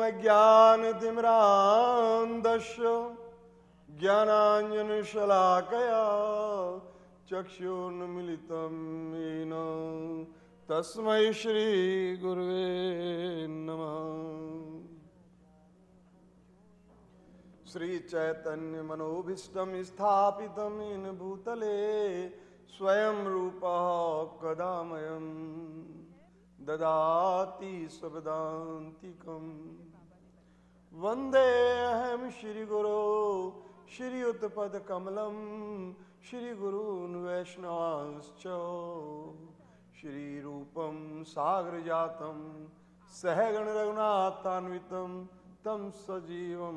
ज्ञानतिमिरान्धस्य ज्ञानाञ्जनशलाकया चक्षुर्न्मीलितं येन तस्मै श्रीगुरुवे नमः। श्रीचैतन्यमनोभीष्टं स्थापितं येन भूतले स्वयं रूपः कदा मह्यं ददाति स्वपदान्तिकम्। वन्देऽहं श्रीगुरो श्रीयुतपदकमलं श्रीगुरून् वैष्णवांश्च श्रीरूपं सागरजातं सहगण रघुनाथान्वितं तं सजीवं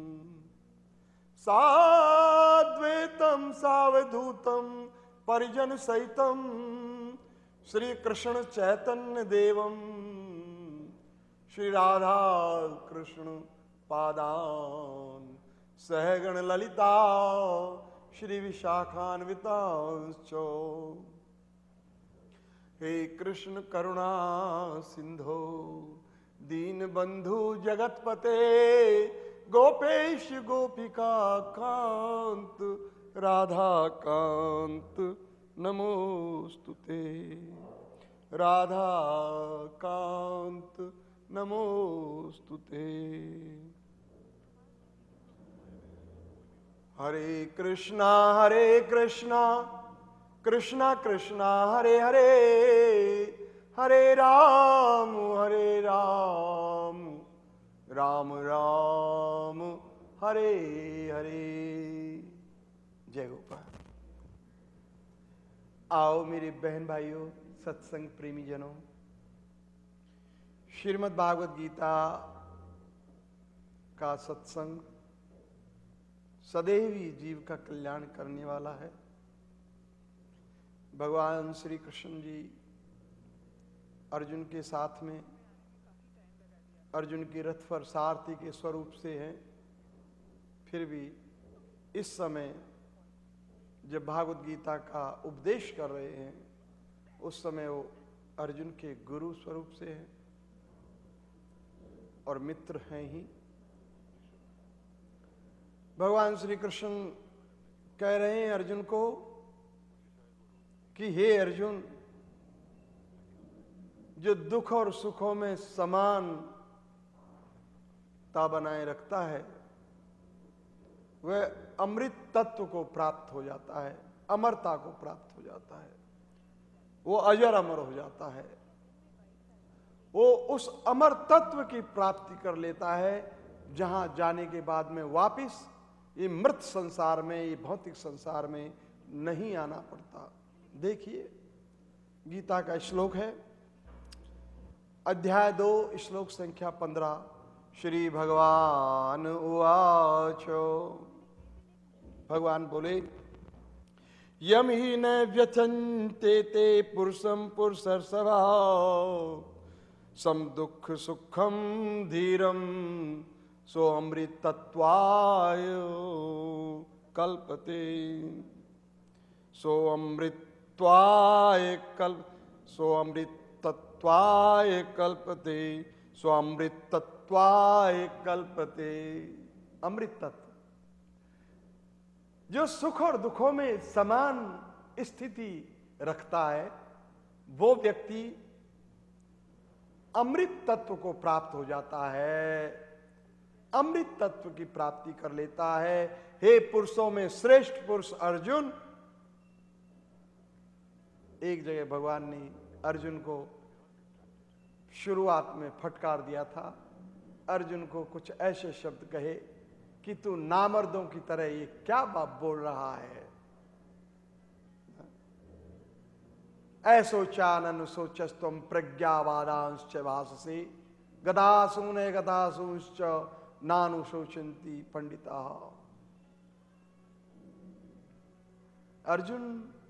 साद्वैतं सावधूतं परिजन सहितं श्री कृष्ण चैतन्य देवं श्री राधा कृष्ण पादान सहगण ललिता श्री विशाखान्वितांश्च। हे कृष्ण करुणा सिंधो दीनबंधु जगतपते गोपेश गोपिका कांत राधा कांत नमोस्तुते राधा कांत नमोस्तुते। हरे कृष्णा कृष्णा कृष्णा हरे हरे हरे राम राम राम हरे हरे। जय गोपाल। आओ मेरे बहन भाइयों, सत्संग प्रेमी जनों, श्रीमद् भागवत गीता का सत्संग सदैव ही जीव का कल्याण करने वाला है। भगवान श्री कृष्ण जी अर्जुन के साथ में अर्जुन के रथ पर सारथी के स्वरूप से हैं। फिर भी इस समय जब भागवत गीता का उपदेश कर रहे हैं उस समय वो अर्जुन के गुरु स्वरूप से हैं और मित्र हैं ही। भगवान श्री कृष्ण कह रहे हैं अर्जुन को कि हे अर्जुन, जो दुख और सुखों में समानता बनाए रखता है वह अमृत तत्व को प्राप्त हो जाता है, अमरता को प्राप्त हो जाता है, वो अजर अमर हो जाता है, वो उस अमर तत्व की प्राप्ति कर लेता है जहां जाने के बाद में वापिस ये मृत संसार में, ये भौतिक संसार में नहीं आना पड़ता। देखिए गीता का श्लोक है, अध्याय 2 श्लोक संख्या 15। श्री भगवान उवाच, भगवान बोले, यम ही न व्यथन्ते ते पुरुषम पुरुषर्षभा सम दुख सुखम धीरम सो अमृतत्वाय कल्पते सो अमृतत्वाय कल्पते सो अमृतत्वाय कल्पते। अमृत तत्व जो सुख और दुखों में समान स्थिति रखता है वो व्यक्ति अमृत तत्व को प्राप्त हो जाता है, अमृत तत्व की प्राप्ति कर लेता है। हे पुरुषों में श्रेष्ठ पुरुष अर्जुन, एक जगह भगवान ने अर्जुन को शुरुआत में फटकार दिया था, अर्जुन को कुछ ऐसे शब्द कहे कि तू नामर्दों की तरह ये क्या बात बोल रहा है। ऐसोचानन सोचस्तुम प्रज्ञावादांश्च भाससे गदासूने गदासूंश्च नानुशोचन्ति पंडिता। अर्जुन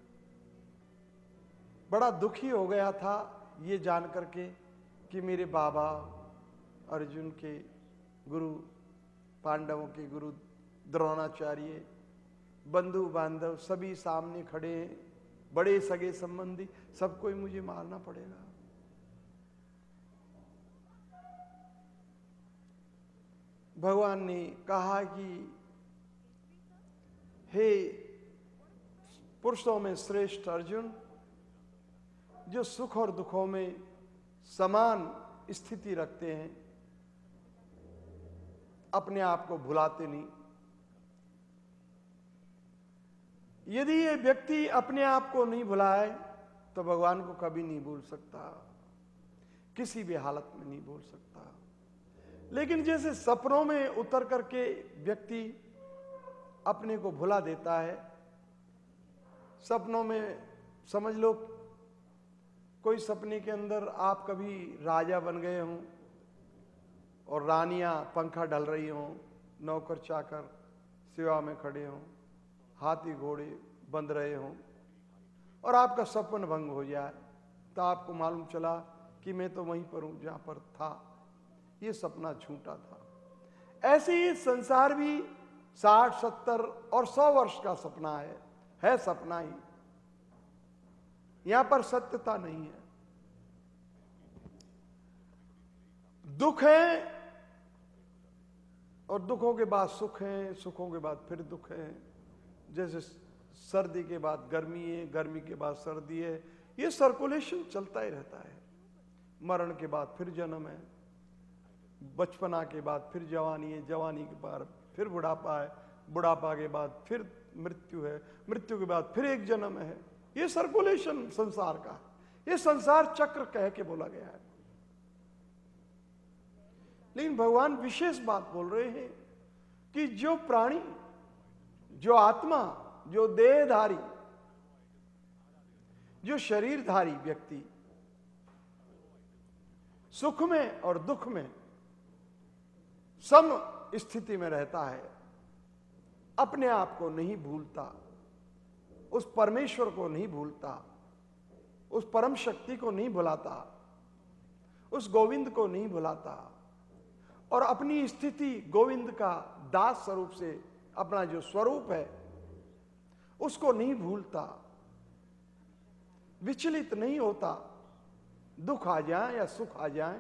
बड़ा दुखी हो गया था ये जान करके कि मेरे बाबा अर्जुन के गुरु, पांडवों के गुरु द्रोणाचार्य, बंधु बांधव सभी सामने खड़े हैं, बड़े सगे संबंधी, सबको ही मुझे मारना पड़ेगा। भगवान ने कहा कि हे पुरुषों में श्रेष्ठ अर्जुन, जो सुख और दुखों में समान स्थिति रखते हैं, अपने आप को भुलाते नहीं। यदि ये व्यक्ति अपने आप को नहीं भुलाए तो भगवान को कभी नहीं भूल सकता, किसी भी हालत में नहीं भूल सकता। लेकिन जैसे सपनों में उतर करके व्यक्ति अपने को भुला देता है, सपनों में समझ लो कोई सपने के अंदर आप कभी राजा बन गए हों और रानियां पंखा डल रही हों, नौकर चाकर सेवा में खड़े हों, हाथी घोड़े बंध रहे हों और आपका सपन भंग हो जाए, तो आपको मालूम चला कि मैं तो वहीं पर हूं जहां पर था, ये सपना झूठा था। ऐसे ही संसार भी 60, 70 और 100 वर्ष का सपना है सपना ही, यहां पर सत्यता नहीं है। दुख है और दुखों के बाद सुख है, सुखों के बाद फिर दुख है। जैसे सर्दी के बाद गर्मी है, गर्मी के बाद सर्दी है, ये सर्कुलेशन चलता ही रहता है। मरण के बाद फिर जन्म है, बचपना के बाद फिर जवानी है, जवानी के बाद फिर बुढ़ापा है, बुढ़ापा के बाद फिर मृत्यु है, मृत्यु के बाद फिर एक जन्म है। ये सर्कुलेशन संसार का, ये संसार चक्र कह के बोला गया है। लेकिन भगवान विशेष बात बोल रहे हैं कि जो प्राणी, जो आत्मा, जो देहधारी, जो शरीरधारी व्यक्ति सुख में और दुख में सम स्थिति में रहता है, अपने आप को नहीं भूलता, उस परमेश्वर को नहीं भूलता, उस परम शक्ति को नहीं भुलाता, उस गोविंद को नहीं भुलाता और अपनी स्थिति गोविंद का दास स्वरूप से, अपना जो स्वरूप है उसको नहीं भूलता, विचलित नहीं होता। दुख आ जाए या सुख आ जाए,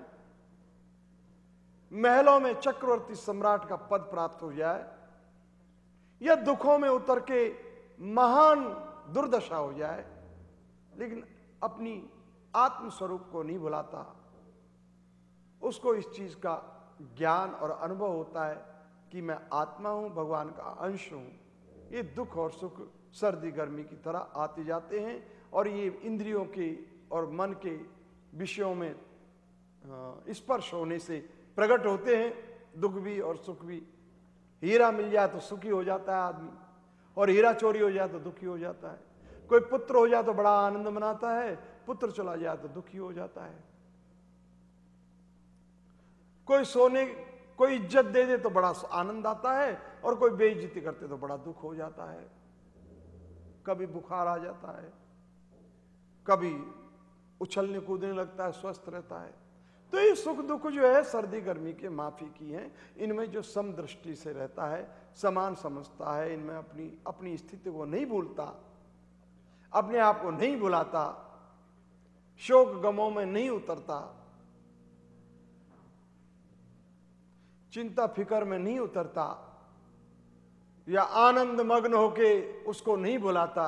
महलों में चक्रवर्ती सम्राट का पद प्राप्त हो जाए या दुखों में उतर के महान दुर्दशा हो जाए, लेकिन अपनी आत्म स्वरूप को नहीं भुलाता। उसको इस चीज का ज्ञान और अनुभव होता है कि मैं आत्मा हूं, भगवान का अंश हूं। ये दुख और सुख सर्दी गर्मी की तरह आते जाते हैं और ये इंद्रियों के और मन के विषयों में स्पर्श होने से प्रकट होते हैं, दुख भी और सुख भी। हीरा मिल जाए तो सुखी हो जाता है आदमी, और हीरा चोरी हो जाए तो दुखी हो जाता है। कोई पुत्र हो जाए तो बड़ा आनंद मनाता है, पुत्र चला जाए तो दुखी हो जाता है। कोई इज्जत दे दे तो बड़ा आनंद आता है और कोई बेइज्जती करते तो बड़ा दुख हो जाता है। कभी बुखार आ जाता है, कभी उछलने कूदने लगता है, स्वस्थ रहता है। तो ये सुख दुख जो है सर्दी गर्मी के माफी की है। इनमें जो समदृष्टि से रहता है, समान समझता है, इनमें अपनी स्थिति को नहीं भूलता, अपने आप को नहीं भुलाता, शोक गमों में नहीं उतरता, चिंता फिकर में नहीं उतरता या आनंद मग्न होके उसको नहीं भुलाता,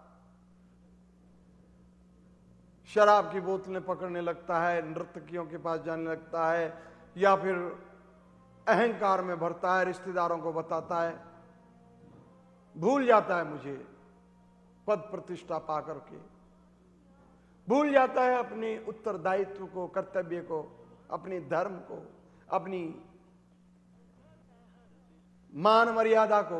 शराब की बोतलें पकड़ने लगता है, नर्तकियों के पास जाने लगता है या फिर अहंकार में भरता है, रिश्तेदारों को बताता है, भूल जाता है मुझे पद प्रतिष्ठा पा करके, भूल जाता है अपने उत्तरदायित्व को, कर्तव्य को, अपने धर्म को, अपनी मान मर्यादा को।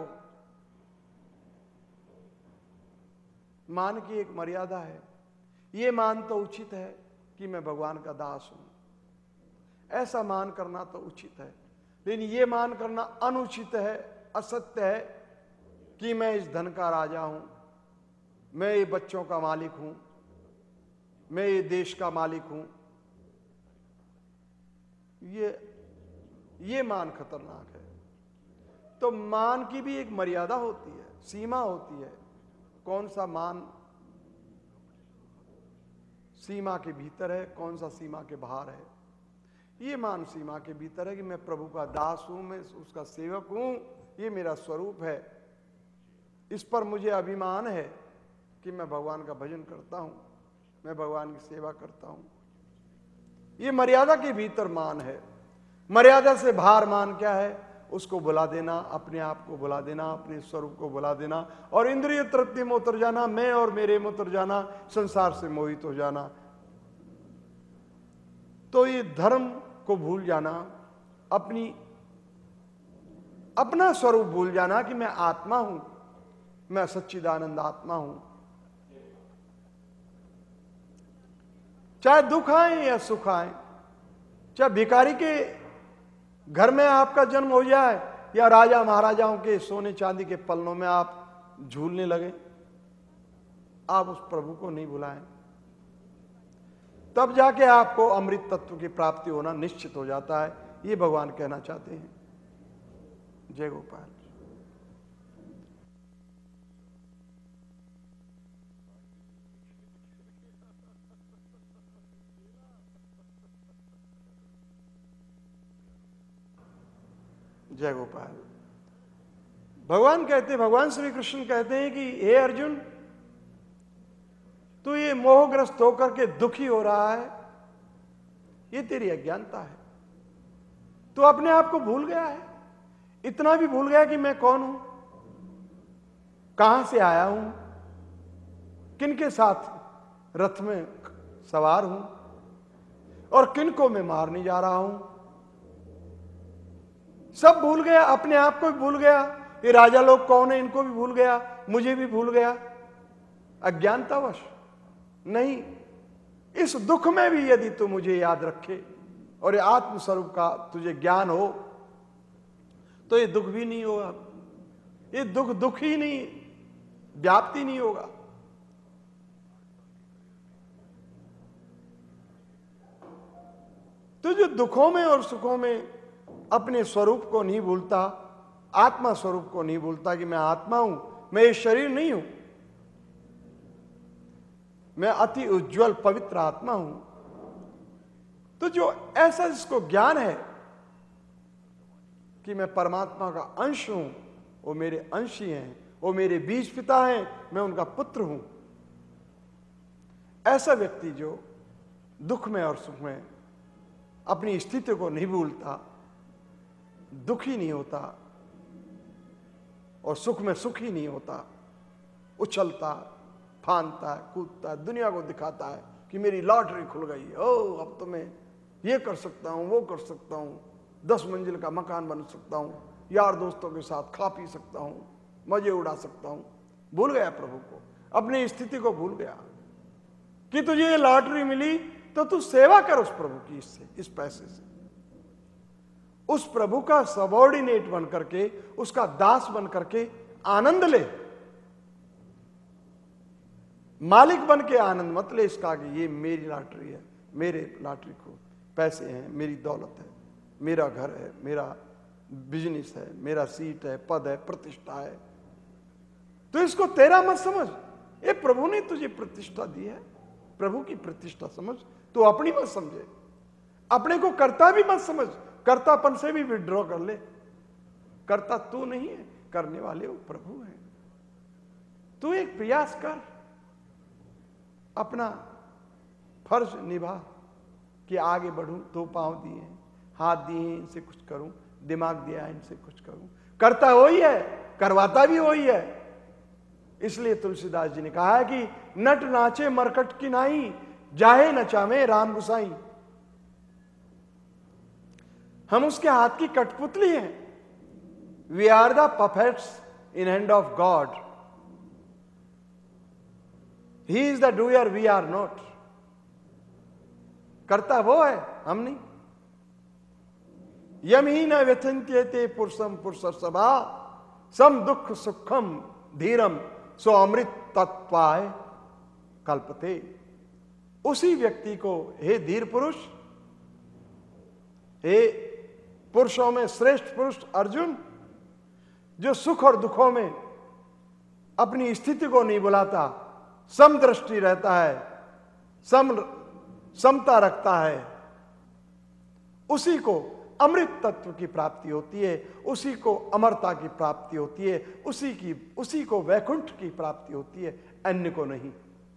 मान की एक मर्यादा है, ये मान तो उचित है कि मैं भगवान का दास हूं, ऐसा मान करना तो उचित है। लेकिन ये मान करना अनुचित है, असत्य है कि मैं इस धन का राजा हूं, मैं ये बच्चों का मालिक हूं, मैं ये देश का मालिक हूं। ये मान खतरनाक है। तो मान की भी एक मर्यादा होती है, सीमा होती है। कौन सा मान सीमा के भीतर है, कौन सा सीमा के बाहर है, ये मान सीमा के भीतर है कि मैं प्रभु का दास हूं, मैं उसका सेवक हूं, ये मेरा स्वरूप है। इस पर मुझे अभिमान है कि मैं भगवान का भजन करता हूं, मैं भगवान की सेवा करता हूं। ये मर्यादा के भीतर मान है। मर्यादा से बाहर मान क्या है? उसको भुला देना, अपने आप को भुला देना, अपने स्वरूप को भुला देना और इंद्रिय तृप्ति में उतर जाना, मैं और मेरे में उतर जाना, संसार से मोहित हो जाना। तो ये धर्म को भूल जाना, अपना स्वरूप भूल जाना कि मैं आत्मा हूं, मैं सच्चिदानंद आत्मा हूं। चाहे दुख आए या सुख आए, चाहे भिखारी के घर में आपका जन्म हो जाए या राजा महाराजाओं के सोने चांदी के पलनों में आप झूलने लगे, आप उस प्रभु को नहीं भुलाएं, तब जाके आपको अमृत तत्व की प्राप्ति होना निश्चित हो जाता है। ये भगवान कहना चाहते हैं। जय गोपाल। जय गोपाल। भगवान श्री कृष्ण कहते हैं कि हे अर्जुन, तू ये मोहग्रस्त होकर के दुखी हो रहा है, ये तेरी अज्ञानता है। तू अपने आप को भूल गया है, इतना भी भूल गया कि मैं कौन हूं, कहां से आया हूं, किनके साथ रथ में सवार हूं और किनको मैं मारने जा रहा हूं। सब भूल गया, अपने आप को भी भूल गया, ये राजा लोग कौन है इनको भी भूल गया, मुझे भी भूल गया, अज्ञानतावश। नहीं, इस दुख में भी यदि तू मुझे याद रखे और ये आत्मस्वरूप का तुझे ज्ञान हो, तो ये दुख भी नहीं होगा। ये दुख ही नहीं, व्याप्ति नहीं होगा। तो जो दुखों में और सुखों में अपने स्वरूप को नहीं भूलता, आत्मा स्वरूप को नहीं भूलता कि मैं आत्मा हूं, मैं ये शरीर नहीं हूं, मैं अति उज्जवल पवित्र आत्मा हूं। तो जो ऐसा जिसको ज्ञान है कि मैं परमात्मा का अंश हूं, वो मेरे अंशी हैं, वो मेरे बीज पिता हैं, मैं उनका पुत्र हूं, ऐसा व्यक्ति जो दुख में और सुख में अपनी स्थिति को नहीं भूलता, दुखी नहीं होता और सुख में सुखी नहीं होता, उछलता फानता है, कूदता है, दुनिया को दिखाता है कि मेरी लॉटरी खुल गई है, ओ अब तो मैं ये कर सकता हूं, वो कर सकता हूं, 10 मंजिल का मकान बन सकता हूं, यार दोस्तों के साथ खा पी सकता हूं, मजे उड़ा सकता हूं। भूल गया प्रभु को, अपनी स्थिति को भूल गया कि तुझे ये लॉटरी मिली तो तू सेवा कर उस प्रभु की, इससे, इस पैसे से, उस प्रभु का सबॉर्डिनेट बन करके, उसका दास बन करके आनंद ले। मालिक बन के आनंद मत ले इसका कि ये मेरी लॉटरी है, मेरे लॉटरी को पैसे हैं, मेरी दौलत है, मेरा घर है, मेरा बिजनेस है, मेरा सीट है, पद है, प्रतिष्ठा है। तो इसको तेरा मत समझ, ये प्रभु ने तुझे प्रतिष्ठा दी है, प्रभु की प्रतिष्ठा समझ, तू अपनी मत समझे, अपने को कर्ता भी मत समझ, कर्तापन से भी विड्रॉ कर ले। कर्ता तू नहीं है, करने वाले वो प्रभु हैं। तू एक प्रयास कर, अपना फर्ज निभा कि आगे बढ़ूं, 2 पांव दिए हैं, हाथ दिए हैं, इनसे कुछ करूं, दिमाग दिया है, इनसे कुछ करूं। करता वही है, करवाता भी वही है। इसलिए तुलसीदास जी ने कहा है कि नट नाचे मरकट की नाई, जाहे नचावे राम गुसाई। हम उसके हाथ की कठपुतली हैं। We are the puppets in hand of God. He is the doer, we are not. करता वो है, हम नहीं। यम ही न व्यथंत्यते पुरुषम पुरुष सभा, सम दुख सुखम धीरम सो अमृत तत्वाय कल्पते। उसी व्यक्ति को, हे धीर पुरुष, हे पुरुषों में श्रेष्ठ पुरुष अर्जुन, जो सुख और दुखों में अपनी स्थिति को नहीं बुलाता, समदृष्टि रहता है, समता रखता है, उसी को अमृत तत्व की प्राप्ति होती है, उसी को अमरता की प्राप्ति होती है, उसी को वैकुंठ की प्राप्ति होती है, अन्य को नहीं।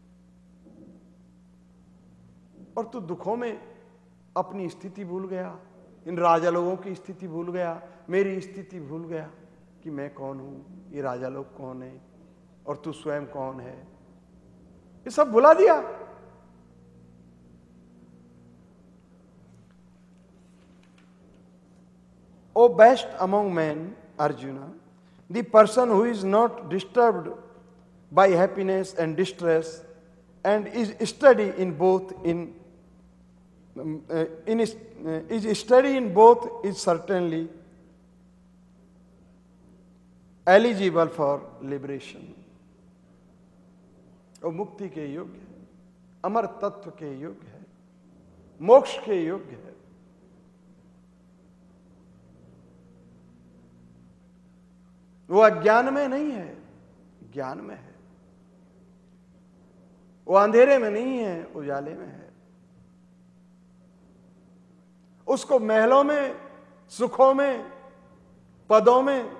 और तू दुखों में अपनी स्थिति भूल गया, इन राजा लोगों की स्थिति भूल गया, मेरी स्थिति भूल गया कि मैं कौन हूं, ये राजा लोग कौन है और तू स्वयं कौन है, ये सब भुला दिया। O best among men, Arjuna, the person who is not disturbed by happiness and distress and is steady in both is certainly eligible for liberation. वो मुक्ति के योग्य है, अमर तत्व के योग्य है, मोक्ष के योग्य है। वो अज्ञान में नहीं है, ज्ञान में है। वो अंधेरे में नहीं है, उजाले में है। उसको महलों में, सुखों में, पदों में,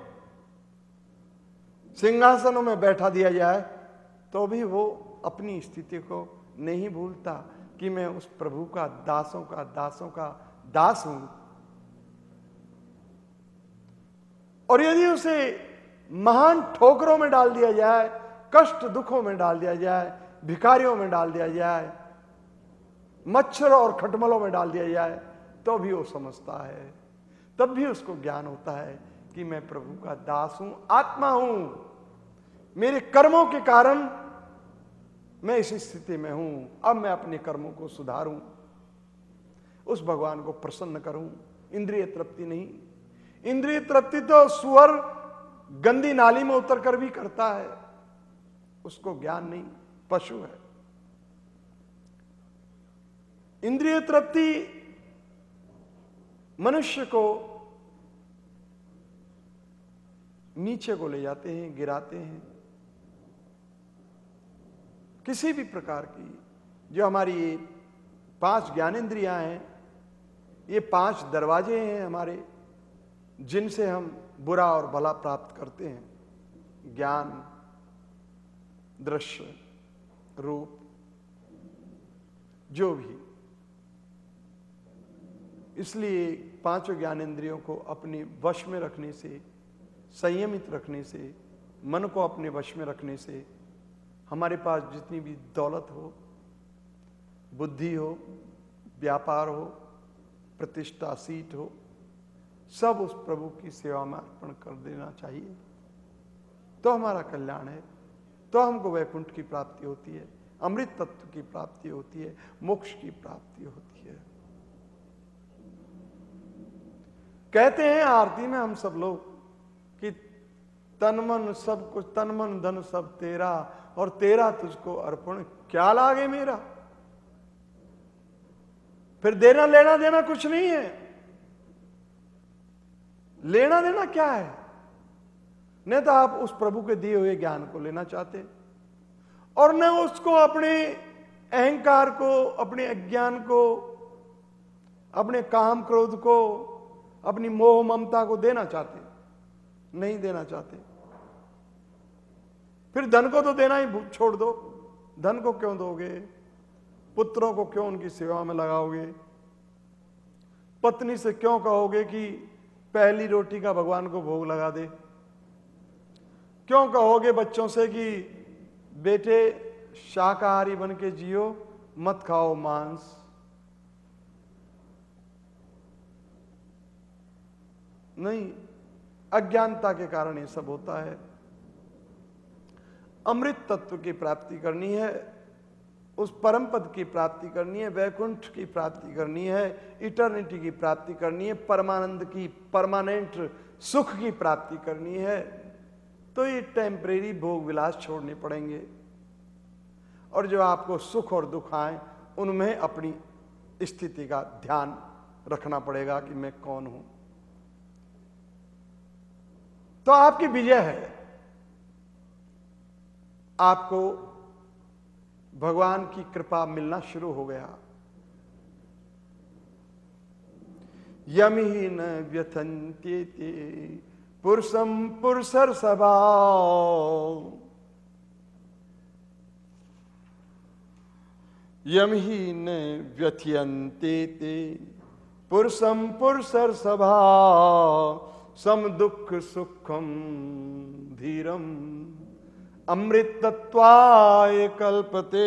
सिंहासनों में बैठा दिया जाए तो भी वो अपनी स्थिति को नहीं भूलता कि मैं उस प्रभु का दासों का दास हूं। और यदि उसे महान ठोकरों में डाल दिया जाए, कष्ट दुखों में डाल दिया जाए, भिखारियों में डाल दिया जाए, मच्छर और खटमलों में डाल दिया जाए, तो भी वो समझता है, तब भी उसको ज्ञान होता है कि मैं प्रभु का दास हूं, आत्मा हूं। मेरे कर्मों के कारण मैं इस स्थिति में हूं। अब मैं अपने कर्मों को सुधारूं, उस भगवान को प्रसन्न करूं। इंद्रिय तृप्ति नहीं, इंद्रिय तृप्ति तो सुअर गंदी नाली में उतर कर भी करता है, उसको ज्ञान नहीं, पशु है। इंद्रिय तृप्ति मनुष्य को नीचे को ले जाते हैं, गिराते हैं। किसी भी प्रकार की जो हमारी 5 ज्ञानेंद्रियां हैं, ये 5 दरवाजे हैं हमारे, जिनसे हम बुरा और भला प्राप्त करते हैं। ज्ञान, दृश्य, रूप, जो भी। इसलिए 5 ज्ञानेंद्रियों को अपने वश में रखने से, संयमित रखने से, मन को अपने वश में रखने से हमारे पास जितनी भी दौलत हो, बुद्धि हो, व्यापार हो, प्रतिष्ठा, सीट हो, सब उस प्रभु की सेवा में अर्पण कर देना चाहिए। तो हमारा कल्याण है, तो हमको वैकुंठ की प्राप्ति होती है, अमृत तत्व की प्राप्ति होती है, मोक्ष की प्राप्ति होती है। कहते हैं आरती में हम सब लोग कि तन मन सब कुछ, तन मन धन सब तेरा, और तेरा तुझको अर्पण क्या लागे मेरा। फिर देना लेना देना कुछ नहीं है। लेना देना क्या है? नहीं तो आप उस प्रभु के दिए हुए ज्ञान को लेना चाहते, और न उसको अपने अहंकार को, अपने अज्ञान को, अपने काम क्रोध को, अपनी मोह ममता को देना चाहते, नहीं देना चाहते। फिर धन को तो देना ही छोड़ दो। धन को क्यों दोगे? पुत्रों को क्यों उनकी सेवा में लगाओगे? पत्नी से क्यों कहोगे कि पहली रोटी का भगवान को भोग लगा दे? क्यों कहोगे बच्चों से कि बेटे शाकाहारी बन के जियो, मत खाओ मांस? नहीं, अज्ञानता के कारण ये सब होता है। अमृत तत्व की प्राप्ति करनी है, उस परम पद की प्राप्ति करनी है, वैकुंठ की प्राप्ति करनी है, इटर्निटी की प्राप्ति करनी है, परमानंद की, परमानेंट सुख की प्राप्ति करनी है, तो ये टेम्परेरी भोग विलास छोड़ने पड़ेंगे। और जो आपको सुख और दुख आए, उनमें अपनी स्थिति का ध्यान रखना पड़ेगा कि मैं कौन हूं। तो आपकी विजय है। आपको भगवान की कृपा मिलना शुरू हो गया। यमि न व्यथन्त्येते पुरुषम पुरुषर्षभा। यमि न व्यथयन्त्येते पुरुषम पुरुषर्षभा। सम दुख सुखम धीरम अमृतत्वाय कल्पते।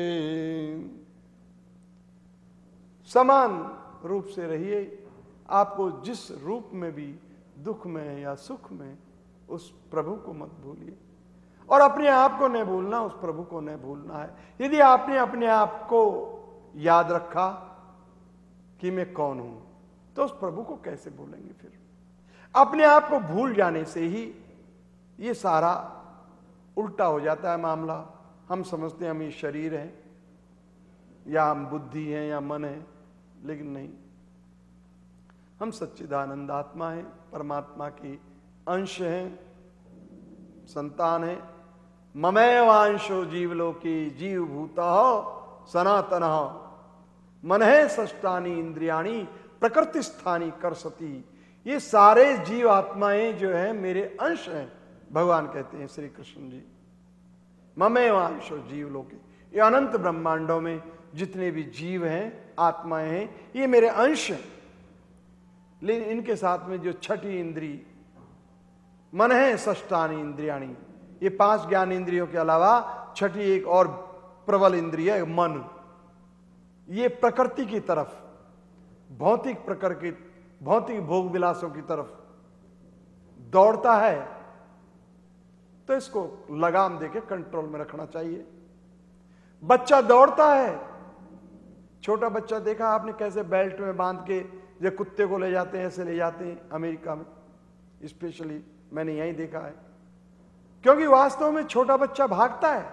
समान रूप से रहिए। आपको जिस रूप में भी दुख में या सुख में, उस प्रभु को मत भूलिए। और अपने आप को नहीं भूलना, उस प्रभु को नहीं भूलना है। यदि आपने अपने आप को याद रखा कि मैं कौन हूं, तो उस प्रभु को कैसे भूलेंगे फिर? अपने आप को भूल जाने से ही ये सारा उल्टा हो जाता है मामला। हम समझते हैं हम ये शरीर है, या हम बुद्धि हैं, या मन है, लेकिन नहीं, हम सच्चिदानंद आत्मा हैं, परमात्मा की अंश हैं, संतान हैं। ममैवांशो जीवलोके जीव भूता सनातन मन है षष्ठानि इंद्रियाणी प्रकृति स्थानी करसती। ये सारे जीव आत्माएं जो है मेरे अंश हैं, भगवान कहते हैं श्री कृष्ण जी। ममैवांशो जीवलोके, ये अनंत ब्रह्मांडों में जितने भी जीव हैं, आत्माएं हैं, ये मेरे अंश हैं। लेकिन इनके साथ में जो छठी इंद्री मन है षष्ठानि इंद्रियाणी, ये 5 ज्ञान इंद्रियों के अलावा छठी एक और प्रबल इंद्रिय है मन। ये प्रकृति की तरफ, भौतिक प्रकृति, भौतिक भोग विलासों की तरफ दौड़ता है। तो इसको लगाम देके कंट्रोल में रखना चाहिए। बच्चा दौड़ता है, छोटा बच्चा देखा आपने कैसे बेल्ट में बांध के जो कुत्ते को ले जाते हैं, ऐसे ले जाते हैं अमेरिका में स्पेशली, मैंने यहीं देखा है। क्योंकि वास्तव में छोटा बच्चा भागता है।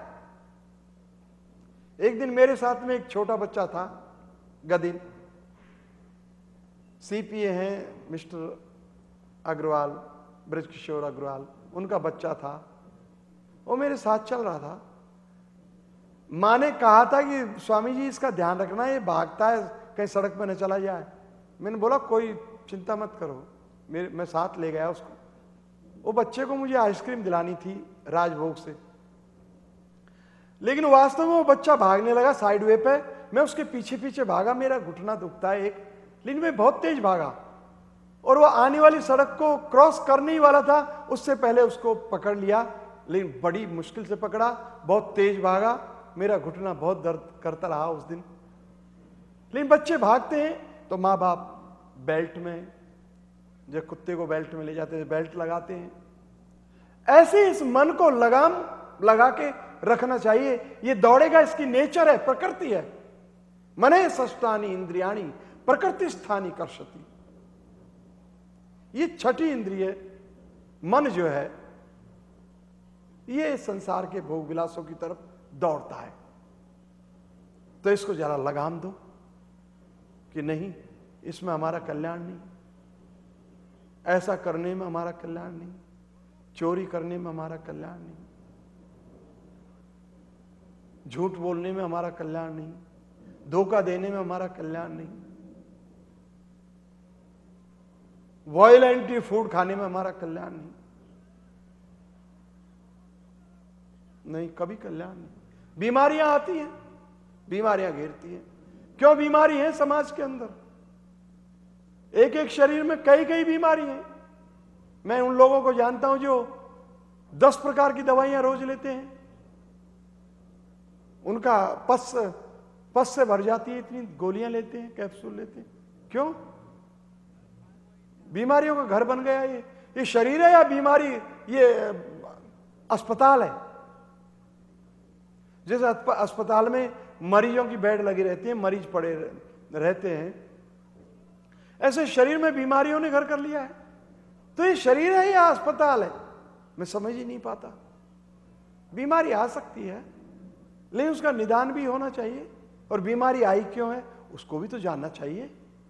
एक दिन मेरे साथ में एक छोटा बच्चा था, गदिन, सीपीए हैं मिस्टर अग्रवाल, ब्रजकिशोर अग्रवाल, उनका बच्चा था। वो मेरे साथ चल रहा था। माँ ने कहा था कि स्वामी जी इसका ध्यान रखना, ये भागता है, कहीं सड़क पर न चला जाए। मैंने बोला कोई चिंता मत करो, मैं साथ ले गया उसको। वो बच्चे को मुझे आइसक्रीम दिलानी थी राजभोग से, लेकिन वास्तव में वो बच्चा भागने लगा साइड वे पे। मैं उसके पीछे पीछे भागा, मेरा घुटना दुखता है एक, लेकिन मैं बहुत तेज भागा और वो आने वाली सड़क को क्रॉस करने ही वाला था, उससे पहले उसको पकड़ लिया, लेकिन बड़ी मुश्किल से पकड़ा, बहुत तेज भागा। मेरा घुटना बहुत दर्द करता रहा उस दिन। लेकिन बच्चे भागते हैं तो माँ बाप बेल्ट में, जब कुत्ते को बेल्ट में ले जाते हैं बेल्ट लगाते हैं। ऐसे इस मन को लगाम लगा के रखना चाहिए। ये दौड़ेगा, इसकी नेचर है, प्रकृति है। मने षष्ठानि इंद्रियाणी प्रकृति स्थानी कर्षति। ये छठी इंद्रिय मन जो है, ये संसार के भोग विलासों की तरफ दौड़ता है। तो इसको जरा लगाम दो कि नहीं, इसमें हमारा कल्याण नहीं, ऐसा करने में हमारा कल्याण नहीं, चोरी करने में हमारा कल्याण नहीं, झूठ बोलने में हमारा कल्याण नहीं, धोखा देने में हमारा कल्याण नहीं, वायलेंटली फूड खाने में हमारा कल्याण नहीं, नहीं, कभी कल्याण नहीं। बीमारियां आती हैं, बीमारियां घेरती हैं। क्यों बीमारी है समाज के अंदर? एक एक शरीर में कई कई बीमारी हैं। मैं उन लोगों को जानता हूं जो 10 प्रकार की दवाइयां रोज लेते हैं, उनका पस से भर जाती है, इतनी गोलियां लेते हैं, कैप्सूल लेते हैं। क्यों? बीमारियों का घर बन गया ये शरीर है या बीमारी ये अस्पताल है? जैसे अस्पताल में मरीजों की बेड लगी रहती है, मरीज पड़े रहते हैं, ऐसे शरीर में बीमारियों ने घर कर लिया है। तो ये शरीर है या अस्पताल है, मैं समझ ही नहीं पाता। बीमारी आ सकती है, लेकिन उसका निदान भी होना चाहिए, और बीमारी आई क्यों है उसको भी तो जानना चाहिए।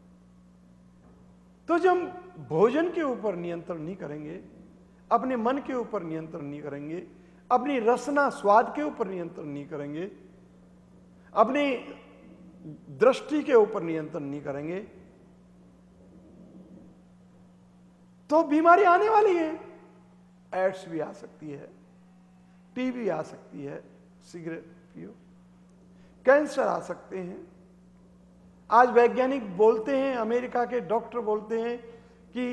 तो जब हम भोजन के ऊपर नियंत्रण नहीं करेंगे, अपने मन के ऊपर नियंत्रण नहीं करेंगे, अपनी रसना स्वाद के ऊपर नियंत्रण नहीं करेंगे, अपनी दृष्टि के ऊपर नियंत्रण नहीं करेंगे, तो बीमारी आने वाली है। एड्स भी आ सकती है, टीबी आ सकती है, सिगरेट पियो, कैंसर आ सकते हैं। आज वैज्ञानिक बोलते हैं, अमेरिका के डॉक्टर बोलते हैं कि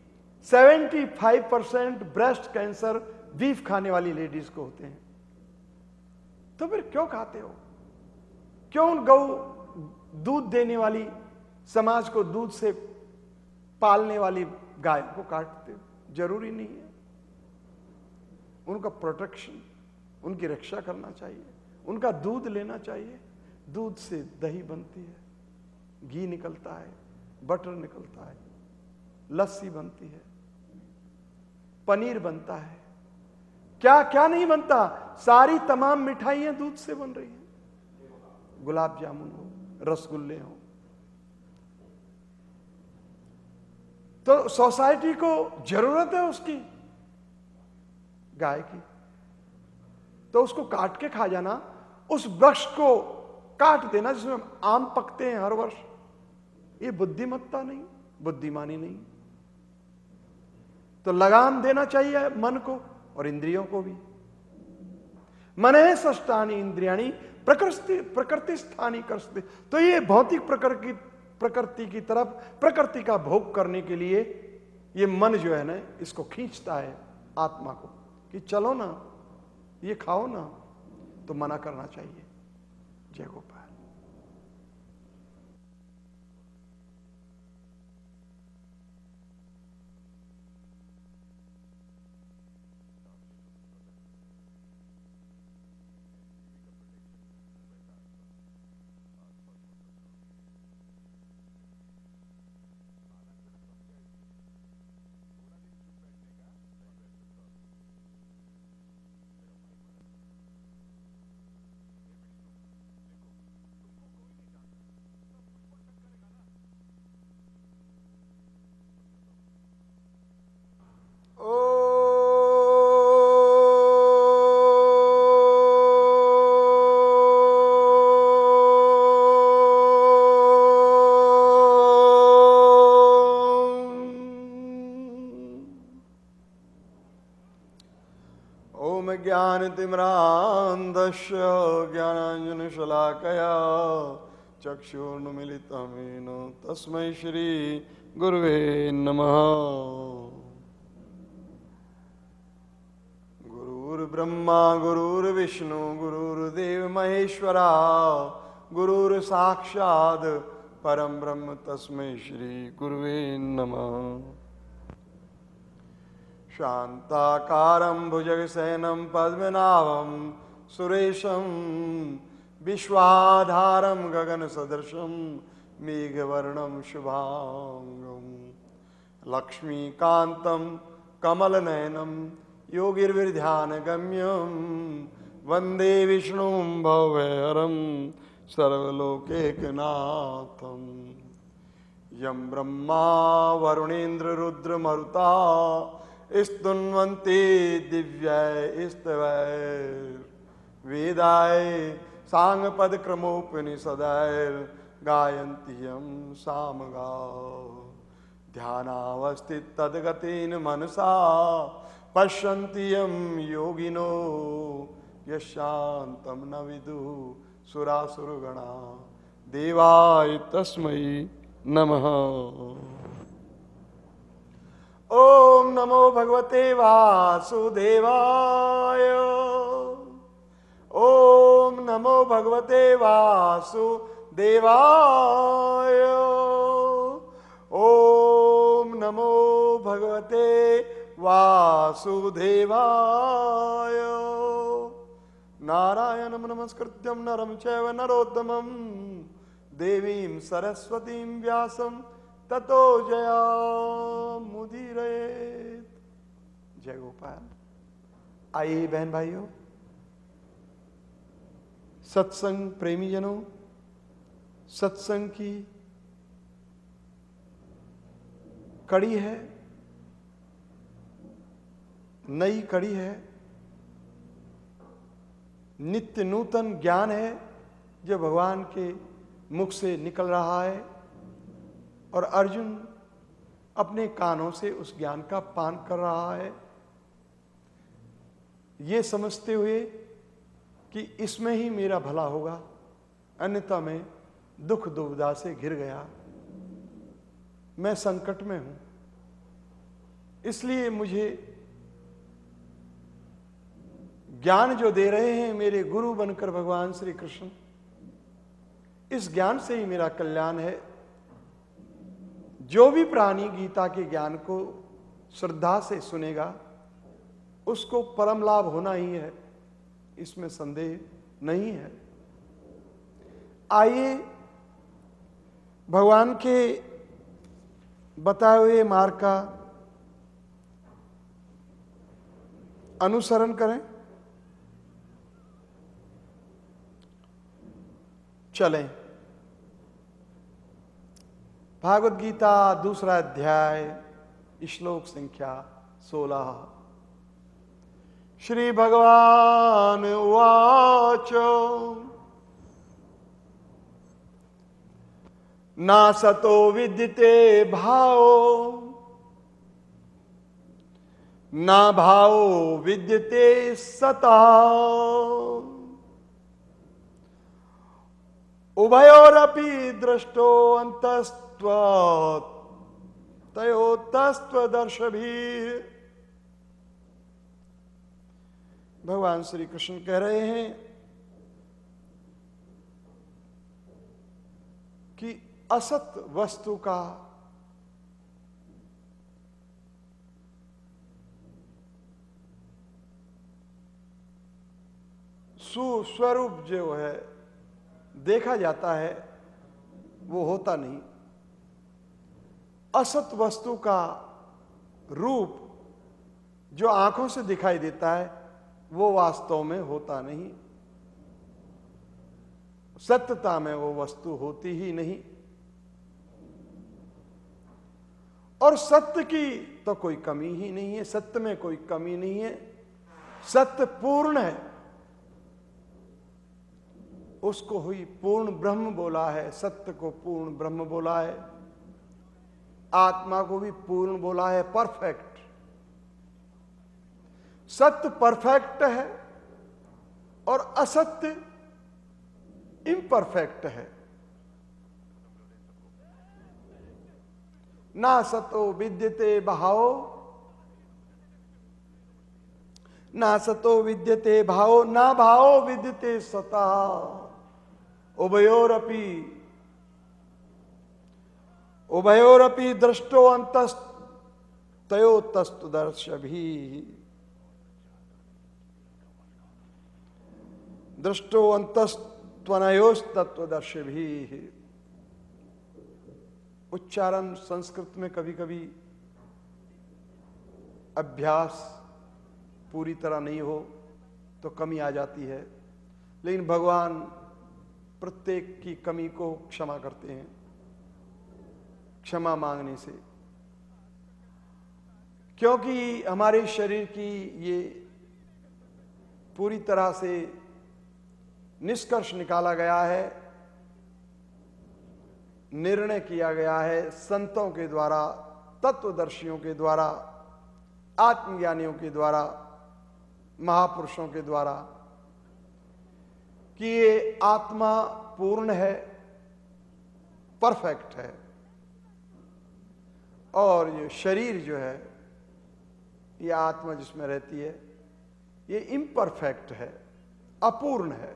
75% ब्रेस्ट कैंसर बीफ खाने वाली लेडीज को होते हैं। तो फिर क्यों खाते हो? क्यों गौ दूध देने वाली, समाज को दूध से पालने वाली गाय को काटते हो? जरूरी नहीं है। उनका प्रोटेक्शन, उनकी रक्षा करना चाहिए, उनका दूध लेना चाहिए। दूध से दही बनती है, घी निकलता है, बटर निकलता है, लस्सी बनती है, पनीर बनता है, क्या क्या नहीं बनता। सारी तमाम मिठाइयां दूध से बन रही हैं। गुलाब जामुन हो, रसगुल्ले हो। तो सोसाइटी को जरूरत है उसकी, गाय की, तो उसको काट के खा जाना। उस वृक्ष को काट देना जिसमें आम पकते हैं हर वर्ष, ये बुद्धिमत्ता नहीं, बुद्धिमानी नहीं। तो लगाम देना चाहिए मन को और इंद्रियों को भी। मनः षष्ठानि इंद्रियाणि प्रकृति स्थानी करते। तो ये भौतिक प्रकृति की तरफ, प्रकृति का भोग करने के लिए ये मन जो है ना, इसको खींचता है आत्मा को कि चलो ना, ये खाओ ना। तो मना करना चाहिए। जय गोपाल। ज्ञानतिम्रान्धस्य ज्ञानाञ्जनशलाकया चक्षुर्न्मीलितं येन तस्मै श्री गुरुवे नमः। गुरुर्ब्रह्मा गुरुर्विष्णु गुरुर्देव महेश्वरा, गुरुर्साक्षात् परं ब्रह्म तस्मै श्री गुरुवे नमः। शान्ताकारं भुजगशयनं पद्मनाभं सुरेशं, विश्वाधारं गगनसदृशं मेघवर्णं शुभांगं, लक्ष्मीकान्तं कमलनयनं योगिर्विध्यानगम्यं, वन्दे विष्णुं भवभयहरं सर्वलोकैकनाथं। यं ब्रह्मा वरुणेन्द्र रुद्रमरुता स्तुन्वन्ति दिव्यैस्तवैर्वेदाय साङ्गपदक्रमोपनिषदैर्गायन्ति यं सामगाः। ध्यानावस्थिततद्गतेन मनसा पश्यन्ति यं योगिनो, यशान्तं न विदुः सुरासुरगणा, देवाय तस्मै नमः। ओम नमो भगवते वासुदेवाय। ओम नमो भगवते वासुदेवाय। ओम नमो भगवते वासुदेवाय। नारायणं नमस्कृत्यं नरं चैव नरोत्तमं, देवीं सरस्वतीं व्यासं ततो जयामुदीरयेत्। जय गोपाल। आइए बहन भाइयों, सत्संग प्रेमी जनों, सत्संग की कड़ी है, नई कड़ी है, नित्य नूतन ज्ञान है जो भगवान के मुख से निकल रहा है। और अर्जुन अपने कानों से उस ज्ञान का पान कर रहा है, ये समझते हुए कि इसमें ही मेरा भला होगा, अन्यथा मैं दुख दुविधा से घिर गया, मैं संकट में हूं, इसलिए मुझे ज्ञान जो दे रहे हैं मेरे गुरु बनकर भगवान श्री कृष्ण, इस ज्ञान से ही मेरा कल्याण है। जो भी प्राणी गीता के ज्ञान को श्रद्धा से सुनेगा उसको परम लाभ होना ही है, इसमें संदेह नहीं है। आइए भगवान के बताए हुए मार्ग का अनुसरण करें, चलें। भागवत गीता दूसरा अध्याय, श्लोक संख्या 16। श्री भगवान उवाच ना सतो विद्यते भावो ना भावो विद्यते सता उभयोरपि दृष्टो अंतस्त्वात् तयोतस्त्वदर्शभिः। भगवान श्री कृष्ण कह रहे हैं कि असत वस्तु का सुस्वरूप जो है देखा जाता है वो होता नहीं। असत वस्तु का रूप जो आंखों से दिखाई देता है वो वास्तव में होता नहीं, सत्यता में वो वस्तु होती ही नहीं। और सत्य की तो कोई कमी ही नहीं है, सत्य में कोई कमी नहीं है, सत्य पूर्ण है। उसको हुई पूर्ण ब्रह्म बोला है, सत्य को पूर्ण ब्रह्म बोला है, आत्मा को भी पूर्ण बोला है, परफेक्ट। सत्य परफेक्ट है और असत्य इम्परफेक्ट है। ना सतो विद्यते भावो ना सतो विद्यते भावो ना भावो विद्यते सता उभयोरपि दृष्टो अंतस्तयोतस्तुदर्शभिः। दृष्टो अंतस्त्वनयोस्तत्वदर्शिभिः। उच्चारण संस्कृत में कभी कभी अभ्यास पूरी तरह नहीं हो तो कमी आ जाती है, लेकिन भगवान प्रत्येक की कमी को क्षमा करते हैं, क्षमा मांगने से। क्योंकि हमारे शरीर की ये पूरी तरह से निष्कर्ष निकाला गया है, निर्णय किया गया है संतों के द्वारा, तत्वदर्शियों के द्वारा, आत्मज्ञानियों के द्वारा, महापुरुषों के द्वारा कि ये आत्मा पूर्ण है, परफेक्ट है, और ये शरीर जो है, ये आत्मा जिसमें रहती है, ये इम्परफेक्ट है, अपूर्ण है।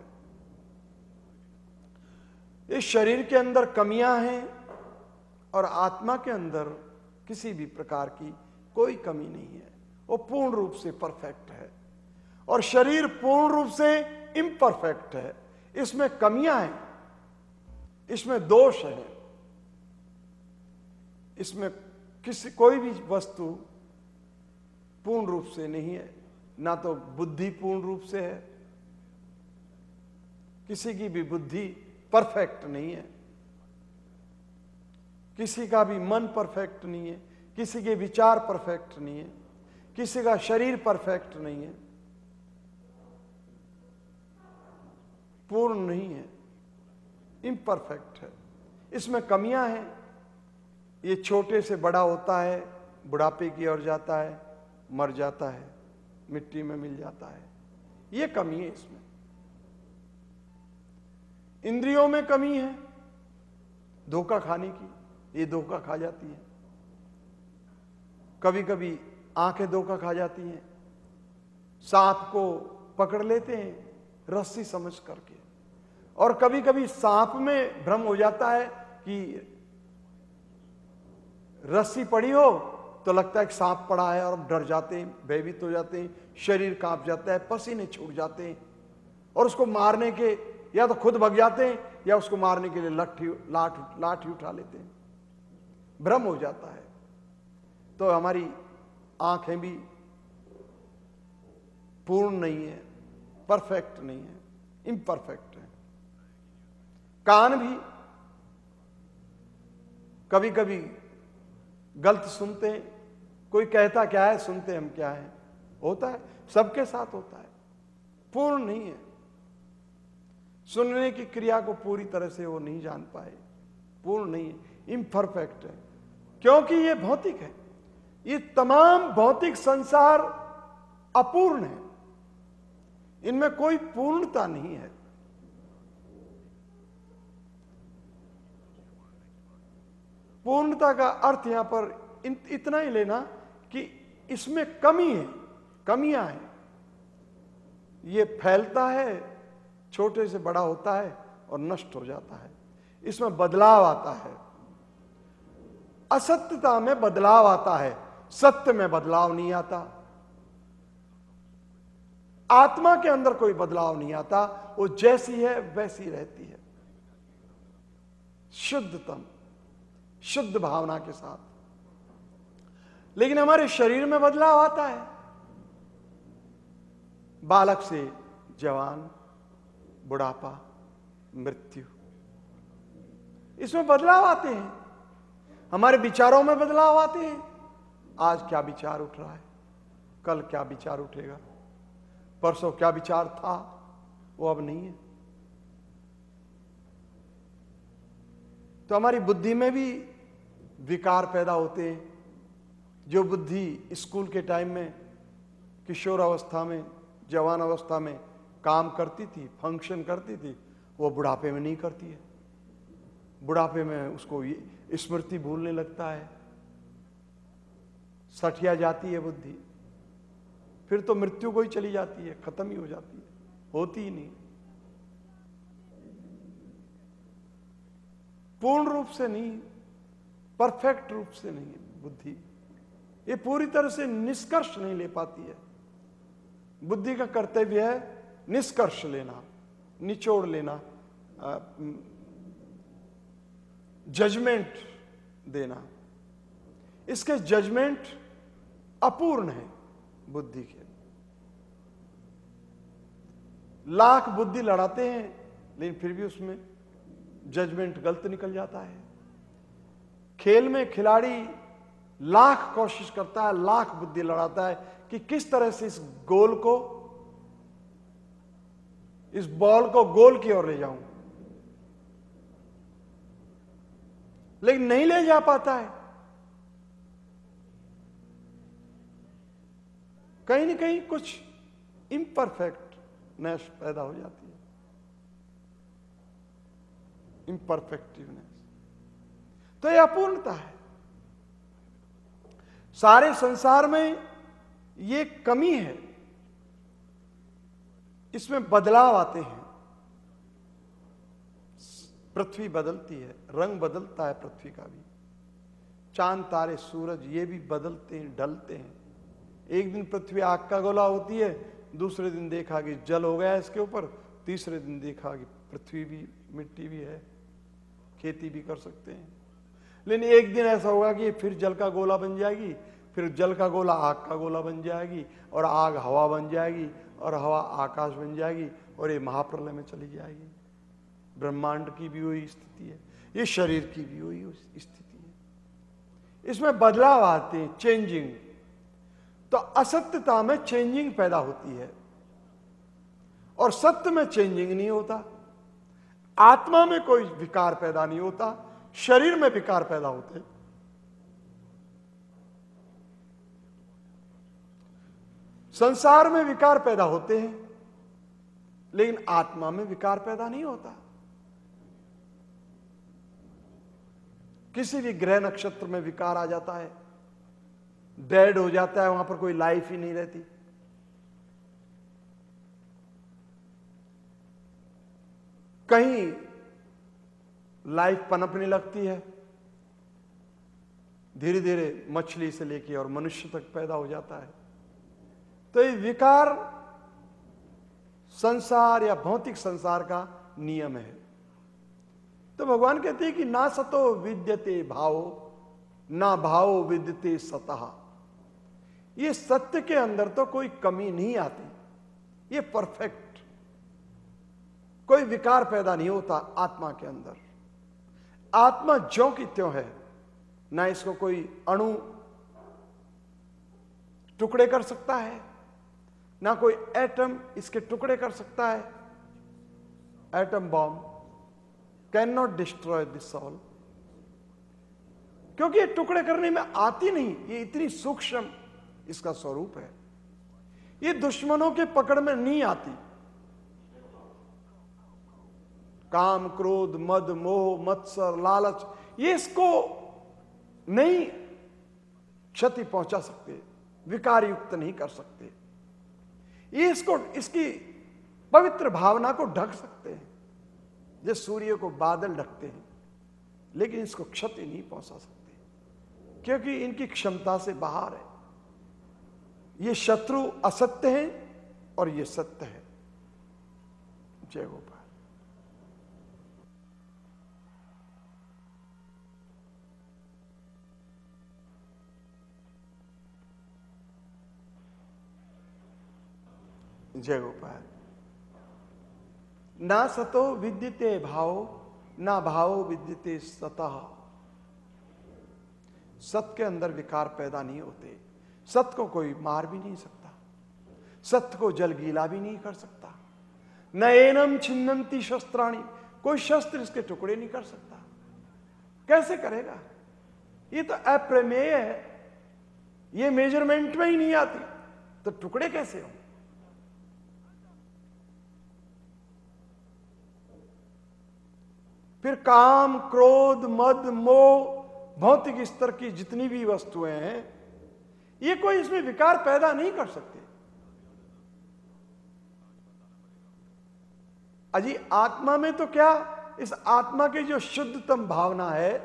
इस शरीर के अंदर कमियां हैं और आत्मा के अंदर किसी भी प्रकार की कोई कमी नहीं है, वो पूर्ण रूप से परफेक्ट है। और शरीर पूर्ण रूप से इम्परफेक्ट है, इसमें कमियां हैं, इसमें दोष है, इसमें कोई भी वस्तु पूर्ण रूप से नहीं है। ना तो बुद्धि पूर्ण रूप से है, किसी की भी बुद्धि परफेक्ट नहीं है, किसी का भी मन परफेक्ट नहीं है, किसी के विचार परफेक्ट नहीं है, किसी का शरीर परफेक्ट नहीं है, पूर्ण नहीं है, इम्परफेक्ट है, इसमें कमियां हैं। ये छोटे से बड़ा होता है, बुढ़ापे की ओर जाता है, मर जाता है, मिट्टी में मिल जाता है। ये कमी है इसमें। इंद्रियों में कमी है धोखा खाने की, ये धोखा खा जाती है। कभी कभी आंखें धोखा खा जाती हैं, सांप को पकड़ लेते हैं रस्सी समझ करके, और कभी कभी सांप में भ्रम हो जाता है कि रस्सी पड़ी हो तो लगता है कि सांप पड़ा है, और डर जाते हैं, भयभीत हो जाते हैं, शरीर कांप जाता है, पसीने छूट जाते हैं, और उसको मारने के या तो खुद भग जाते हैं या उसको मारने के लिए लाठी उठा लेते हैं। भ्रम हो जाता है। तो हमारी आंखें भी पूर्ण नहीं है, परफेक्ट नहीं है, इम्परफेक्ट है। कान भी कभी कभी गलत सुनते हैं, कोई कहता क्या है सुनते हम क्या है। होता है, सबके साथ होता है, पूर्ण नहीं है। सुनने की क्रिया को पूरी तरह से वो नहीं जान पाए, पूर्ण नहीं है, इम्परफेक्ट है, क्योंकि ये भौतिक है। ये तमाम भौतिक संसार अपूर्ण है, इनमें कोई पूर्णता नहीं है। पूर्णता का अर्थ यहां पर इतना ही लेना कि इसमें कमी है, कमियां हैं। ये फैलता है, छोटे से बड़ा होता है और नष्ट हो जाता है। इसमें बदलाव आता है। असत्यता में बदलाव आता है, सत्य में बदलाव नहीं आता। आत्मा के अंदर कोई बदलाव नहीं आता, वो जैसी है वैसी रहती है, शुद्धतम, शुद्ध भावना के साथ। लेकिन हमारे शरीर में बदलाव आता है, बालक से जवान, बुढ़ापा, मृत्यु, इसमें बदलाव आते हैं। हमारे विचारों में बदलाव आते हैं। आज क्या विचार उठ रहा है, कल क्या विचार उठेगा, परसों क्या विचार था वो अब नहीं है। तो हमारी बुद्धि में भी विकार पैदा होते हैं। जो बुद्धि स्कूल के टाइम में, किशोर अवस्था में, जवान अवस्था में काम करती थी, फंक्शन करती थी, वो बुढ़ापे में नहीं करती है। बुढ़ापे में उसको स्मृति भूलने लगता है, सठिया जाती है बुद्धि, फिर तो मृत्यु को ही चली जाती है, खत्म ही हो जाती है, होती ही नहीं। पूर्ण रूप से नहीं, परफेक्ट रूप से नहीं है बुद्धि। ये पूरी तरह से निष्कर्ष नहीं ले पाती है। बुद्धि का कर्तव्य है निष्कर्ष लेना, निचोड़ लेना, जजमेंट देना। इसके जजमेंट अपूर्ण है बुद्धि के। लाख बुद्धि लड़ाते हैं लेकिन फिर भी उसमें जजमेंट गलत निकल जाता है। खेल में खिलाड़ी लाख कोशिश करता है, लाख बुद्धि लड़ाता है कि किस तरह से इस गोल को, इस बॉल को गोल की ओर ले जाऊं, लेकिन नहीं ले जा पाता है। कहीं ना कहीं कुछ इम्परफेक्टनेस पैदा हो जाती है, इम्परफेक्टिवनेस। तो यह अपूर्णता है। सारे संसार में ये कमी है, इसमें बदलाव आते हैं। पृथ्वी बदलती है, रंग बदलता है पृथ्वी का भी। चांद तारे सूरज ये भी बदलते हैं, ढलते हैं। एक दिन पृथ्वी आग का गोला होती है, दूसरे दिन देखा कि जल हो गया इसके ऊपर, तीसरे दिन देखा कि पृथ्वी भी, मिट्टी भी है, खेती भी कर सकते हैं। लेकिन एक दिन ऐसा होगा कि फिर जल का गोला बन जाएगी, फिर जल का गोला आग का गोला बन जाएगी, और आग हवा बन जाएगी, और हवा आकाश बन जाएगी, और ये महाप्रलय में चली जाएगी। ब्रह्मांड की भी वही स्थिति है, ये शरीर की भी वही स्थिति है। इसमें बदलाव आते हैं, चेंजिंग। तो असत्यता में चेंजिंग पैदा होती है और सत्य में चेंजिंग नहीं होता। आत्मा में कोई विकार पैदा नहीं होता, शरीर में विकार पैदा होते हैं। संसार में विकार पैदा होते हैं, लेकिन आत्मा में विकार पैदा नहीं होता। किसी भी ग्रह नक्षत्र में विकार आ जाता है, डेड हो जाता है, वहां पर कोई लाइफ ही नहीं रहती। कहीं लाइफ पनपने लगती है, धीरे धीरे मछली से लेके और मनुष्य तक पैदा हो जाता है। तो ये विकार संसार या भौतिक संसार का नियम है। तो भगवान कहते हैं कि ना सतो विद्यते भावो ना भावो विद्यते सतः। ये सत्य के अंदर तो कोई कमी नहीं आती, ये परफेक्ट, कोई विकार पैदा नहीं होता आत्मा के अंदर। आत्मा ज्यों की त्यों है, ना इसको कोई अणु टुकड़े कर सकता है, ना कोई एटम इसके टुकड़े कर सकता है। Atom bomb can not destroy this soul, क्योंकि ये टुकड़े करने में आती नहीं, ये इतनी सूक्ष्म इसका स्वरूप है। ये दुश्मनों के पकड़ में नहीं आती। काम, क्रोध, मद, मोह, मत्सर, लालच, ये इसको नहीं क्षति पहुंचा सकते, विकार युक्त नहीं कर सकते। ये इसको, इसकी पवित्र भावना को ढक सकते हैं, जैसे सूर्य को बादल ढकते हैं, लेकिन इसको क्षति नहीं पहुंचा सकते, क्योंकि इनकी क्षमता से बाहर है। ये शत्रु असत्य है और ये सत्य है। जय गोपाल। जय गोपाल। ना सतो विद्यते भाव ना भावो विद्यते सतः। सत्य के अंदर विकार पैदा नहीं होते। सत्य को कोई मार भी नहीं सकता, सत्य को जल गीला भी नहीं कर सकता। न एनम छिन्नन्ति शस्त्राणि, कोई शस्त्र इसके टुकड़े नहीं कर सकता। कैसे करेगा? ये तो अप्रमेय है, ये मेजरमेंट में ही नहीं आती, तो टुकड़े कैसे हो? फिर काम, क्रोध, मद, मोह, भौतिक स्तर की जितनी भी वस्तुएं हैं, ये कोई इसमें विकार पैदा नहीं कर सकते। अजी आत्मा में तो क्या, इस आत्मा की जो शुद्धतम भावना है,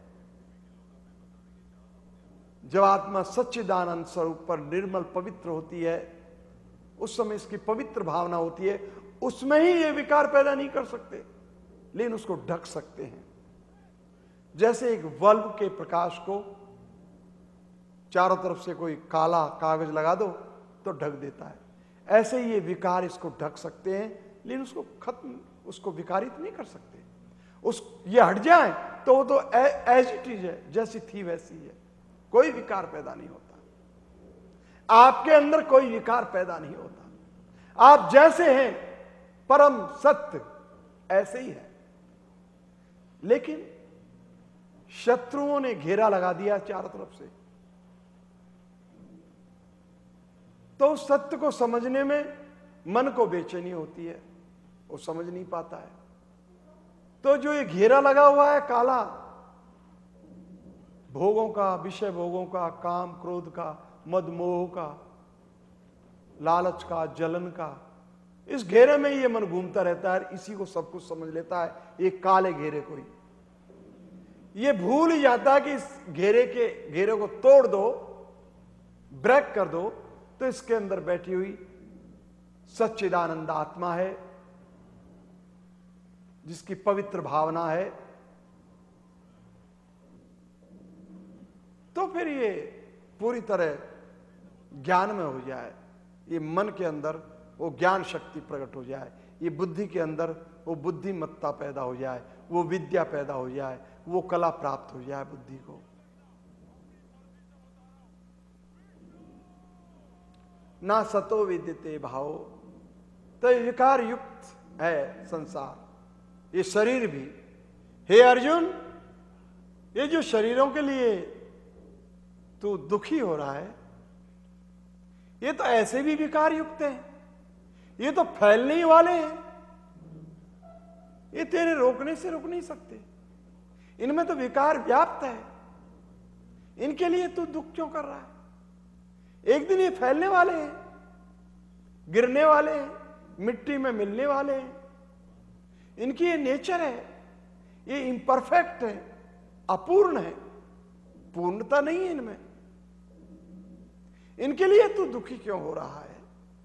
जब आत्मा सच्चिदानंद स्वरूप पर निर्मल पवित्र होती है, उस समय इसकी पवित्र भावना होती है, उसमें ही ये विकार पैदा नहीं कर सकते, लेकिन उसको ढक सकते हैं। जैसे एक बल्ब के प्रकाश को चारों तरफ से कोई काला कागज लगा दो तो ढक देता है, ऐसे ही ये विकार इसको ढक सकते हैं, लेकिन उसको खत्म, उसको विकारित नहीं कर सकते। ये हट जाए तो वो तो एज इट इज है, जैसी थी वैसी है, कोई विकार पैदा नहीं होता। आपके अंदर कोई विकार पैदा नहीं होता। आप जैसे हैं परम सत्य ऐसे ही है, लेकिन शत्रुओं ने घेरा लगा दिया चारों तरफ से, तो उस सत्य को समझने में मन को बेचैनी होती है, वो समझ नहीं पाता है। तो जो ये घेरा लगा हुआ है काला, भोगों का, विषय भोगों का, काम क्रोध का, मद मोह का, लालच का, जलन का, इस घेरे में ये मन घूमता रहता है, इसी को सब कुछ समझ लेता है, ये काले घेरे को ही। ये भूल ही जाता है कि इस घेरे को तोड़ दो, ब्रेक कर दो, तो इसके अंदर बैठी हुई सच्चिदानंद आत्मा है, जिसकी पवित्र भावना है। तो फिर ये पूरी तरह ज्ञान में हो जाए, ये मन के अंदर वो ज्ञान शक्ति प्रकट हो जाए, ये बुद्धि के अंदर वो बुद्धिमत्ता पैदा हो जाए, वो विद्या पैदा हो जाए, वो कला प्राप्त हो जाए बुद्धि को। ना सतो विद्यते भाव। तो विकार युक्त है संसार, ये शरीर भी। हे अर्जुन, ये जो शरीरों के लिए तू दुखी हो रहा है, ये तो ऐसे भी विकार युक्त हैं, ये तो फैलने ही वाले हैं, ये तेरे रोकने से रुक नहीं सकते, इनमें तो विकार व्याप्त है, इनके लिए तू दुख क्यों कर रहा है? एक दिन ये फैलने वाले हैं, गिरने वाले हैं, मिट्टी में मिलने वाले हैं, इनकी ये नेचर है, ये इम्परफेक्ट है, अपूर्ण है, पूर्णता नहीं है इनमें, इनके लिए तू दुखी क्यों हो रहा है?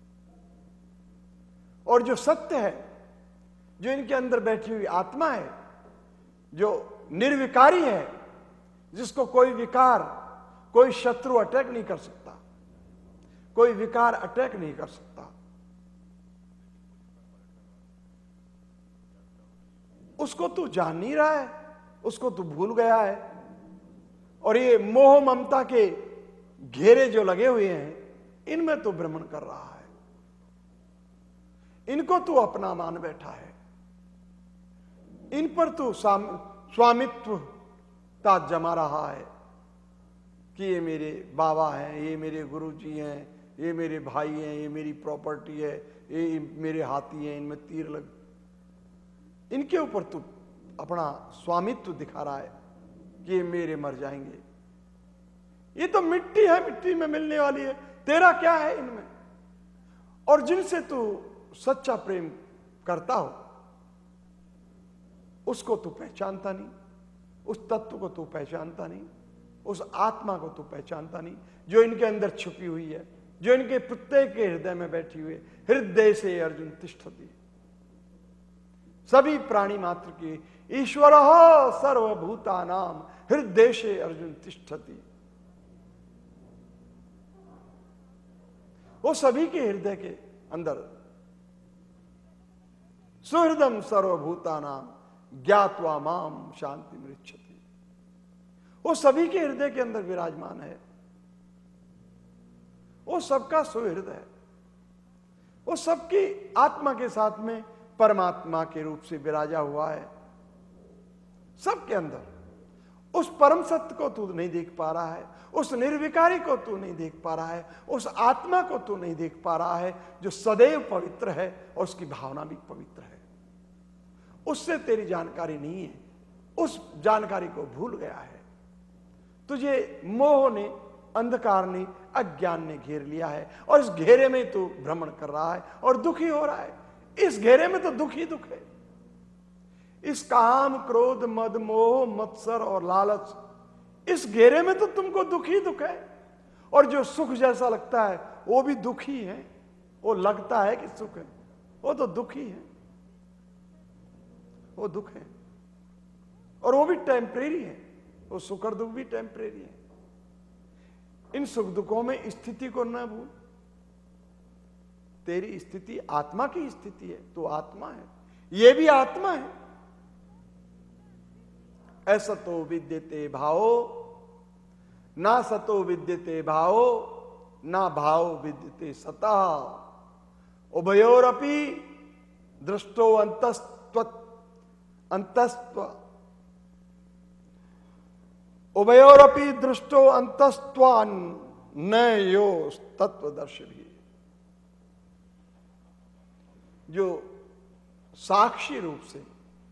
और जो सत्य है, जो इनके अंदर बैठी हुई आत्मा है, जो निर्विकारी है, जिसको कोई विकार, कोई शत्रु अटैक नहीं कर सकता, कोई विकार अटैक नहीं कर सकता, उसको तू जान नहीं रहा है, उसको तू भूल गया है। और ये मोह ममता के घेरे जो लगे हुए हैं, इनमें तू भ्रमण कर रहा है, इनको तू अपना मान बैठा है, इन पर तू स्वामित्वता जमा रहा है कि ये मेरे बाबा हैं, ये मेरे गुरुजी हैं, ये मेरे भाई हैं, ये मेरी प्रॉपर्टी है, ये मेरे हाथी हैं, इनमें तीर लग, इनके ऊपर तू अपना स्वामित्व दिखा रहा है कि ये मेरे, मर जाएंगे, ये तो मिट्टी है, मिट्टी में मिलने वाली है, तेरा क्या है इनमें? और जिनसे तू सच्चा प्रेम करता हो, उसको तू पहचानता नहीं, उस तत्व को तू पहचानता नहीं, उस आत्मा को तू पहचानता नहीं, जो इनके अंदर छुपी हुई है, जो इनके प्रत्येक के हृदय में बैठी हुई है। हृदय से अर्जुन तिष्ठति, सभी प्राणी मात्र की ईश्वर सर्वभूतानाम हृदय से अर्जुन तिष्ठति, वो सभी के हृदय के अंदर सुहृदम सर्वभूतानाम ज्ञात्वा माम शांति मृच्छति, वो सभी के हृदय के अंदर विराजमान है, वो सबका सुहृद है, वो सबकी आत्मा के साथ में परमात्मा के रूप से विराजा हुआ है, सबके अंदर। उस परम सत्य को तू नहीं देख पा रहा है, उस निर्विकारी को तू नहीं देख पा रहा है, उस आत्मा को तू नहीं देख पा रहा है जो सदैव पवित्र है और उसकी भावना भी पवित्र है, उससे तेरी जानकारी नहीं है, उस जानकारी को भूल गया है। तुझे मोह ने, अंधकार ने, अज्ञान ने घेर लिया है और इस घेरे में तू भ्रमण कर रहा है और दुखी हो रहा है। इस घेरे में तो दुख ही दुख है। इस काम, क्रोध, मद, मोह, मत्सर और लालच, इस घेरे में तो तुमको दुख ही दुख है। और जो सुख जैसा लगता है वो भी दुख ही है, वो लगता है कि सुख है, वो तो दुख ही है, वो दुख है और वो भी टेम्परेरी है, वो सुख और दुख भी टेम्परेरी है। इन सुख दुखों में स्थिति को ना भूल, तेरी स्थिति आत्मा की स्थिति है, तो आत्मा है, ये भी आत्मा है। ऐसा तो विद्यते भावो ना सतो विद्यते भावो ना भाव विद्यते सतः उभयोरपि दृष्टो अंतस्त्व उभयोरपि दृष्टो अंतस्त्वान न यो तत्वदर्शी भी, जो साक्षी रूप से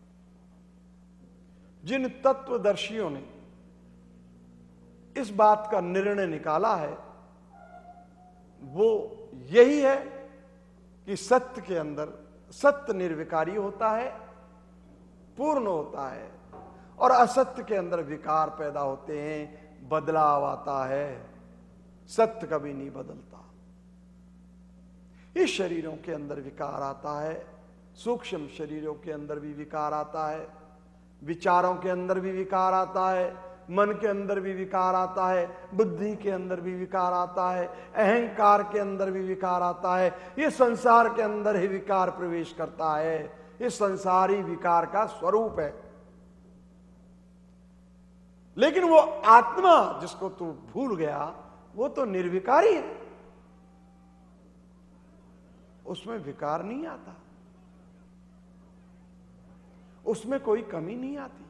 जिन तत्वदर्शियों ने इस बात का निर्णय निकाला है, वो यही है कि सत्य के अंदर सत्य निर्विकारी होता है, पूर्ण होता है, और असत्य के अंदर विकार पैदा होते हैं, बदलाव आता है। सत्य कभी नहीं बदलता। इस शरीरों के अंदर विकार आता है, सूक्ष्म शरीरों के अंदर भी विकार आता है, विचारों के अंदर भी विकार आता है, मन के अंदर भी विकार आता है, बुद्धि के अंदर भी विकार आता है, अहंकार के अंदर भी विकार आता है। ये संसार के अंदर ही विकार प्रवेश करता है। ये संसारी विकार का स्वरूप है। लेकिन वो आत्मा जिसको तू भूल गया, वो तो निर्विकारी है, उसमें विकार नहीं आता, उसमें कोई कमी नहीं आती,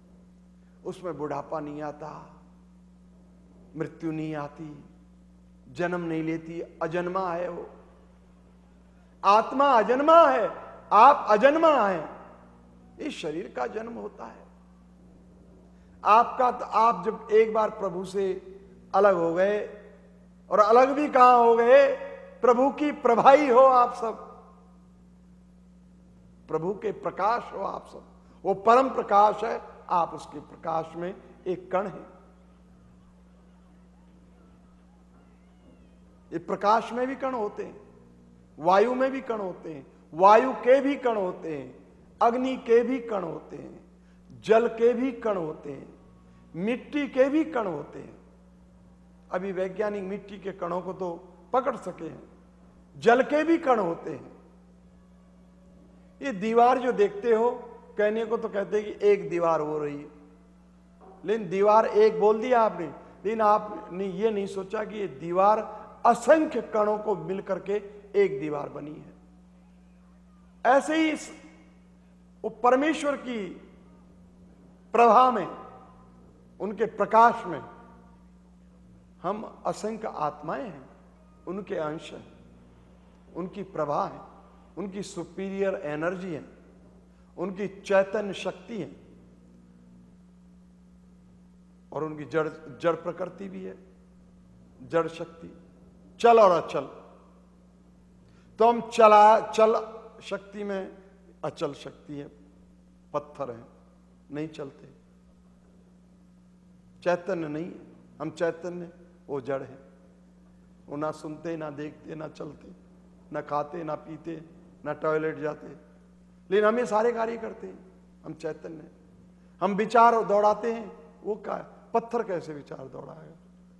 उसमें बुढ़ापा नहीं आता, मृत्यु नहीं आती, जन्म नहीं लेती, अजन्मा है वो। आत्मा अजन्मा है, आप अजन्मा हैं। इस शरीर का जन्म होता है आपका। तो आप जब एक बार प्रभु से अलग हो गए, और अलग भी कहां हो गए, प्रभु की प्रभाई हो आप सब, प्रभु के प्रकाश हो आप सब। वो परम प्रकाश है, आप उसके प्रकाश में एक कण है। ये प्रकाश में भी कण होते हैं, वायु में भी कण होते हैं, वायु के भी कण होते हैं, अग्नि के भी कण होते हैं, जल के भी कण होते हैं, मिट्टी के भी कण होते हैं। अभी वैज्ञानिक मिट्टी के कणों को तो पकड़ सके हैं, जल के भी कण होते हैं। ये दीवार जो देखते हो, कहने को तो कहते हैं कि एक दीवार हो रही है, लेकिन दीवार एक बोल दिया आपने, लेकिन आपने ये नहीं सोचा कि ये दीवार असंख्य कणों को मिलकर के एक दीवार बनी है। ऐसे ही वो परमेश्वर की प्रभा में, उनके प्रकाश में हम असंख्य आत्माएं हैं, उनके अंश हैं, उनकी प्रभा है, उनकी सुपीरियर एनर्जी है, उनकी चैतन्य शक्ति है, और उनकी जड़ प्रकृति भी है, जड़ शक्ति, चल और अचल। तो हम चल शक्ति में अचल शक्ति है, पत्थर है, नहीं चलते, चैतन्य नहीं है। हम चैतन्य, वो जड़ है। वो ना सुनते, ना देखते, ना चलते, ना खाते, ना पीते, ना टॉयलेट जाते, लेकिन हम ये सारे कार्य करते हैं। हम चैतन्य हैं। हम विचार दौड़ाते हैं, वो क्या, पत्थर कैसे विचार दौड़ाएगा।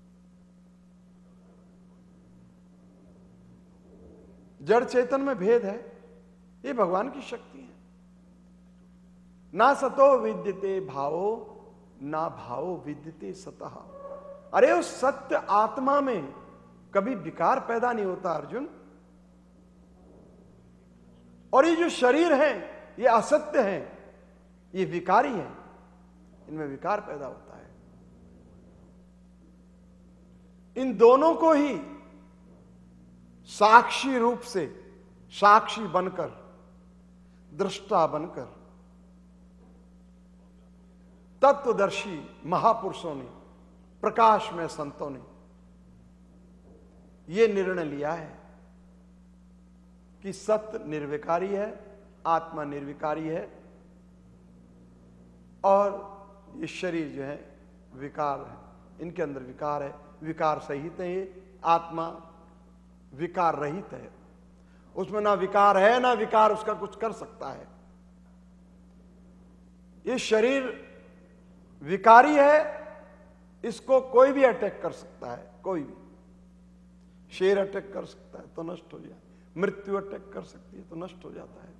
जड़ चेतन में भेद है, ये भगवान की शक्ति है। ना सतो विद्यते भावो, ना भावो विद्यते सतः। अरे उस सत्य आत्मा में कभी विकार पैदा नहीं होता अर्जुन। और ये जो शरीर है, ये असत्य है, ये विकारी है, इनमें विकार पैदा होता है। इन दोनों को ही साक्षी रूप से, साक्षी बनकर, दृष्टा बनकर तत्वदर्शी महापुरुषों ने, प्रकाश में संतों ने यह निर्णय लिया है कि सत्य निर्विकारी है, आत्मा निर्विकारी है, और ये शरीर जो है विकार है, इनके अंदर विकार है, विकार सहित है। ये आत्मा विकार रहित है, उसमें ना विकार है, ना विकार उसका कुछ कर सकता है। ये शरीर विकारी है, इसको कोई भी अटैक कर सकता है, कोई भी। शेर अटैक कर सकता है तो नष्ट हो जाए, मृत्यु अटैक कर सकती है तो नष्ट हो जाता है।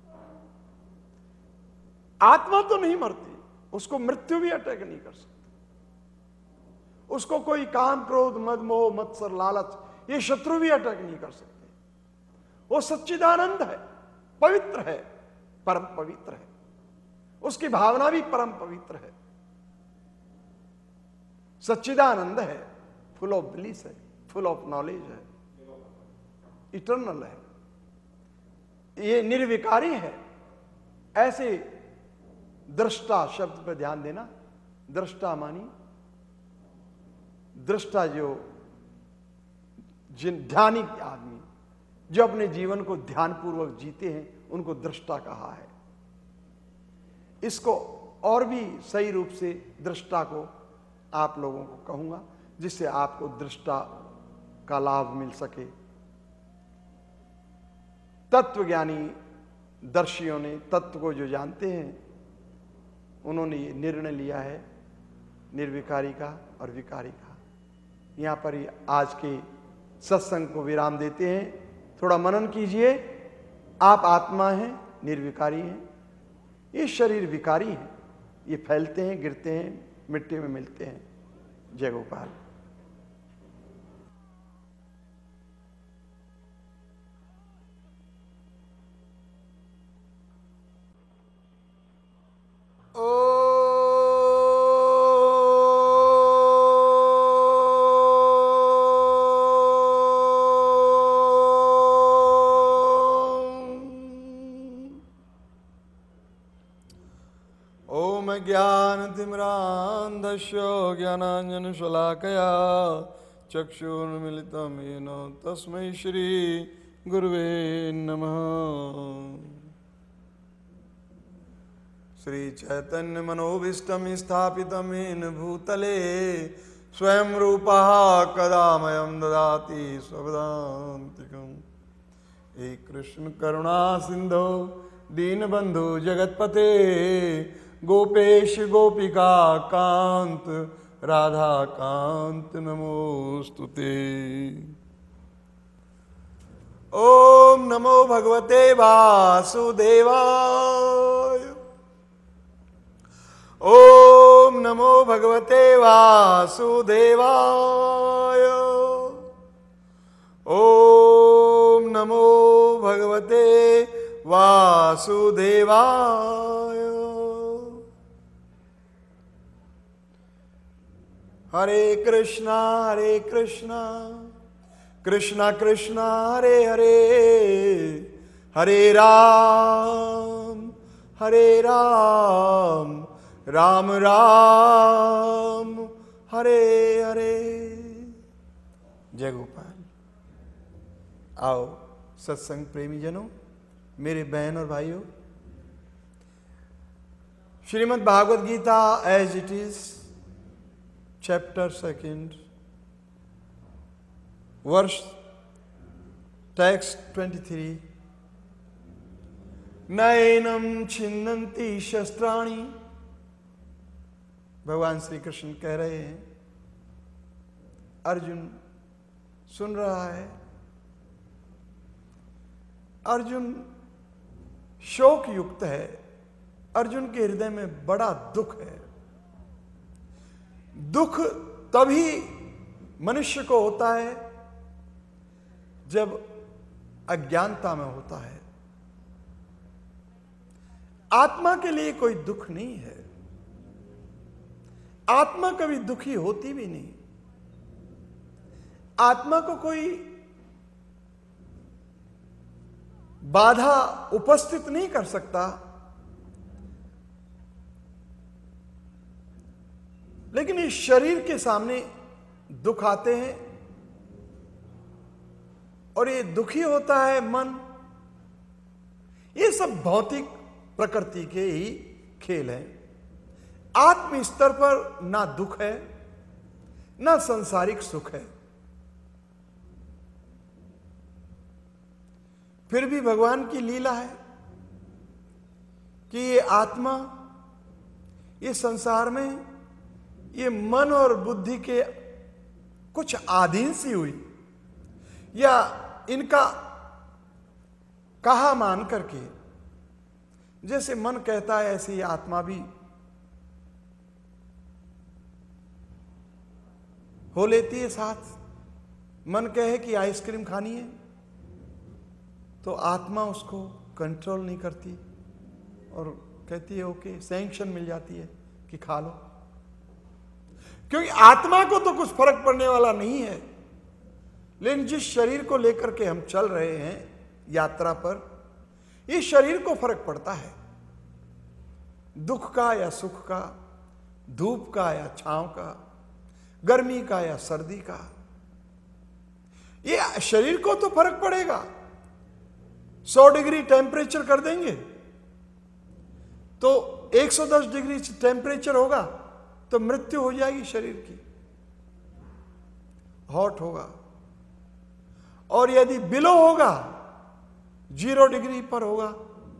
आत्मा तो नहीं मरती, उसको मृत्यु भी अटैक नहीं कर सकती। उसको कोई काम, क्रोध, मद, मोह, मत्सर, लालच, ये शत्रु भी अटैक नहीं कर सकते। वो सच्चिदानंद है, पवित्र है, परम पवित्र है, उसकी भावना भी परम पवित्र है। सच्चिदानंद है, फुल ऑफ ब्लिस है, फुल ऑफ नॉलेज है, इटर्नल है, ये निर्विकारी है। ऐसे दृष्टा शब्द पर ध्यान देना। दृष्टा मानी, दृष्टा जो जिन ध्यानी आदमी जो अपने जीवन को ध्यानपूर्वक जीते हैं, उनको दृष्टा कहा है। इसको और भी सही रूप से दृष्टा को आप लोगों को कहूंगा, जिससे आपको दृष्टा का लाभ मिल सके। तत्वज्ञानी दर्शियों ने, तत्व को जो जानते हैं, उन्होंने ये निर्णय लिया है निर्विकारी का और विकारी का। यहां पर ही आज के सत्संग को विराम देते हैं। थोड़ा मनन कीजिए। आप आत्मा हैं, निर्विकारी हैं, ये शरीर विकारी है, ये फैलते हैं, गिरते हैं, मिट्टी में मिलते हैं। जय गोपाल। ज्ञानतिमिरान्धस्य ज्ञानाञ्जनशलाकया चक्षुर्मिलितं येन तस्मै श्री गुरुवे नमः। श्री चैतन्य मनोभीष्टं स्थापितं येन भूतले स्वयं रूपः कदा मह्यं ददाति स्वपदान्तिकम्। हे कृष्ण करुणा सिंधो दीनबंधु जगतपते गोपेश गोपिका कांत राधा कांत नमोस्तुते। ओम नमो भगवते वासुदेवाय। ओम नमो भगवते वासुदेवाय। ओम नमो भगवते वासुदेवाय। हरे कृष्णा कृष्णा कृष्णा हरे हरे, हरे राम राम राम हरे हरे। जय गोपाल। आओ सत्संग प्रेमी जनों, मेरे बहन और भाइयों, Shrimad Bhagavad Gita as it is chapter 2 वर्ष टेक्स्ट 23। नैनम छिन्नन्ति शस्त्राणि। भगवान श्री कृष्ण कह रहे हैं, अर्जुन सुन रहा है। अर्जुन शोक युक्त है। अर्जुन के हृदय में बड़ा दुख है। दुख तभी मनुष्य को होता है जब अज्ञानता में होता है। आत्मा के लिए कोई दुख नहीं है। आत्मा कभी दुखी होती भी नहीं। आत्मा को कोई बाधा उपस्थित नहीं कर सकता। लेकिन इस शरीर के सामने दुख आते हैं और ये दुखी होता है मन। ये सब भौतिक प्रकृति के ही खेल हैं। आत्म स्तर पर ना दुख है ना सांसारिक सुख है। फिर भी भगवान की लीला है कि ये आत्मा, ये संसार में ये मन और बुद्धि के कुछ अधीन सी हुई, या इनका कहा मान करके जैसे मन कहता है ऐसे ही आत्मा भी हो लेती है साथ। मन कहे कि आइसक्रीम खानी है तो आत्मा उसको कंट्रोल नहीं करती और कहती है ओके, सैंक्शन मिल जाती है कि खा लो। क्योंकि आत्मा को तो कुछ फर्क पड़ने वाला नहीं है। लेकिन जिस शरीर को लेकर के हम चल रहे हैं यात्रा पर, इस शरीर को फर्क पड़ता है। दुख का या सुख का, धूप का या छांव का, गर्मी का या सर्दी का, ये शरीर को तो फर्क पड़ेगा। 100 डिग्री टेम्परेचर कर देंगे तो 110 डिग्री टेम्परेचर होगा तो मृत्यु हो जाएगी शरीर की, हॉट होगा। और यदि बिलो होगा, 0 डिग्री पर होगा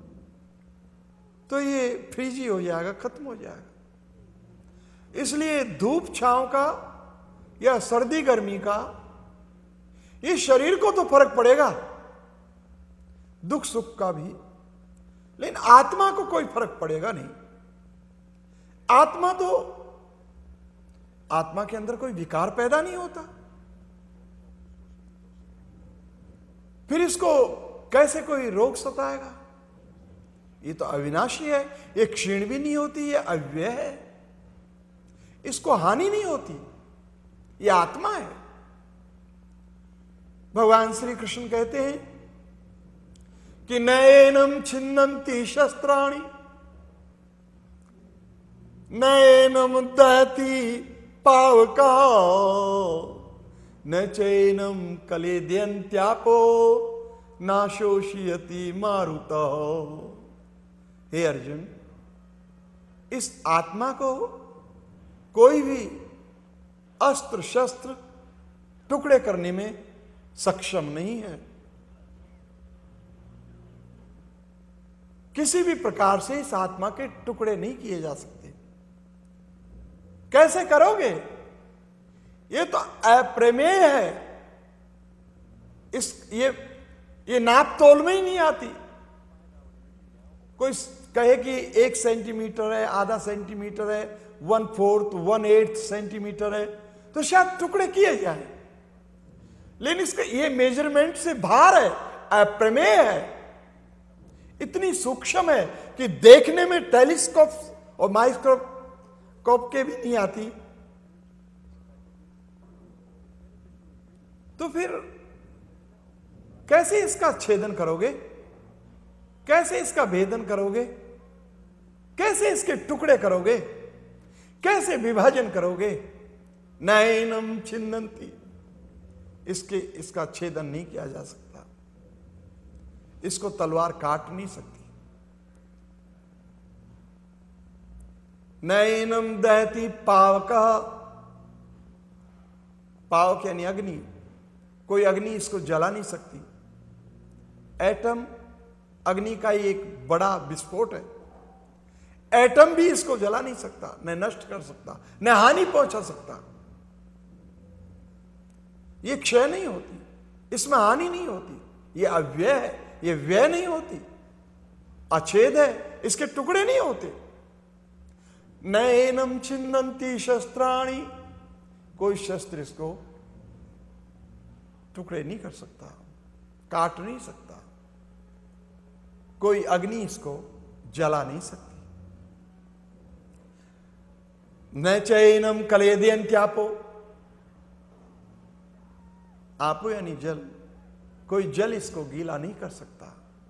तो ये फ्रीजी हो जाएगा, खत्म हो जाएगा। इसलिए धूप छांव का या सर्दी गर्मी का, ये शरीर को तो फर्क पड़ेगा, दुख सुख का भी। लेकिन आत्मा को कोई फर्क पड़ेगा नहीं। आत्मा के अंदर कोई विकार पैदा नहीं होता। फिर इसको कैसे कोई रोग सताएगा? ये तो अविनाशी है, ये क्षीण भी नहीं होती, ये अव्यय है, इसको हानि नहीं होती, ये आत्मा है। भगवान श्री कृष्ण कहते हैं कि नैनम छिन्नन्ति शस्त्राणि। नैनम दहती पावका न चैनम कलेद्यन्त्यापो ना शोषयति मारुता। हे अर्जुन, इस आत्मा को कोई भी अस्त्र शस्त्र टुकड़े करने में सक्षम नहीं है। किसी भी प्रकार से इस आत्मा के टुकड़े नहीं किए जा सकते। कैसे करोगे? ये तो अप्रमेय है। ये नाप तोल में ही नहीं आती। कोई कहे कि 1 सेंटीमीटर है, आधा सेंटीमीटर है, 1/4 1/8 सेंटीमीटर है, तो शायद टुकड़े किए जाए, लेकिन इसका ये मेजरमेंट से बाहर है, अप्रमेय है, इतनी सूक्ष्म है कि देखने में टेलीस्कोप और माइक्रोस्कोप के भी नहीं आती। तो फिर कैसे इसका छेदन करोगे? कैसे इसका भेदन करोगे? कैसे इसके टुकड़े करोगे? कैसे विभाजन करोगे? नैनम छिन्नन्ति, इसका छेदन नहीं किया जा सकता। इसको तलवार काट नहीं सकती। नैनम दहती पावका, पावक यानी अग्नि। कोई अग्नि इसको जला नहीं सकती। एटम अग्नि का ही एक बड़ा विस्फोट है। एटम भी इसको जला नहीं सकता, न नष्ट कर सकता, न हानि पहुंचा सकता। ये क्षय नहीं होती, इसमें हानि नहीं होती। ये अव्यय है, ये व्यय नहीं होती, अछेद है, इसके टुकड़े नहीं होते। नैनम छिन्नन्ति शस्त्राणि, कोई शस्त्र इसको टुकड़े नहीं कर सकता, काट नहीं सकता। कोई अग्नि इसको जला नहीं सकती। न चैनम कलेद्यन्त्यापो, आपो यानी जल, कोई जल इसको गीला नहीं कर सकता,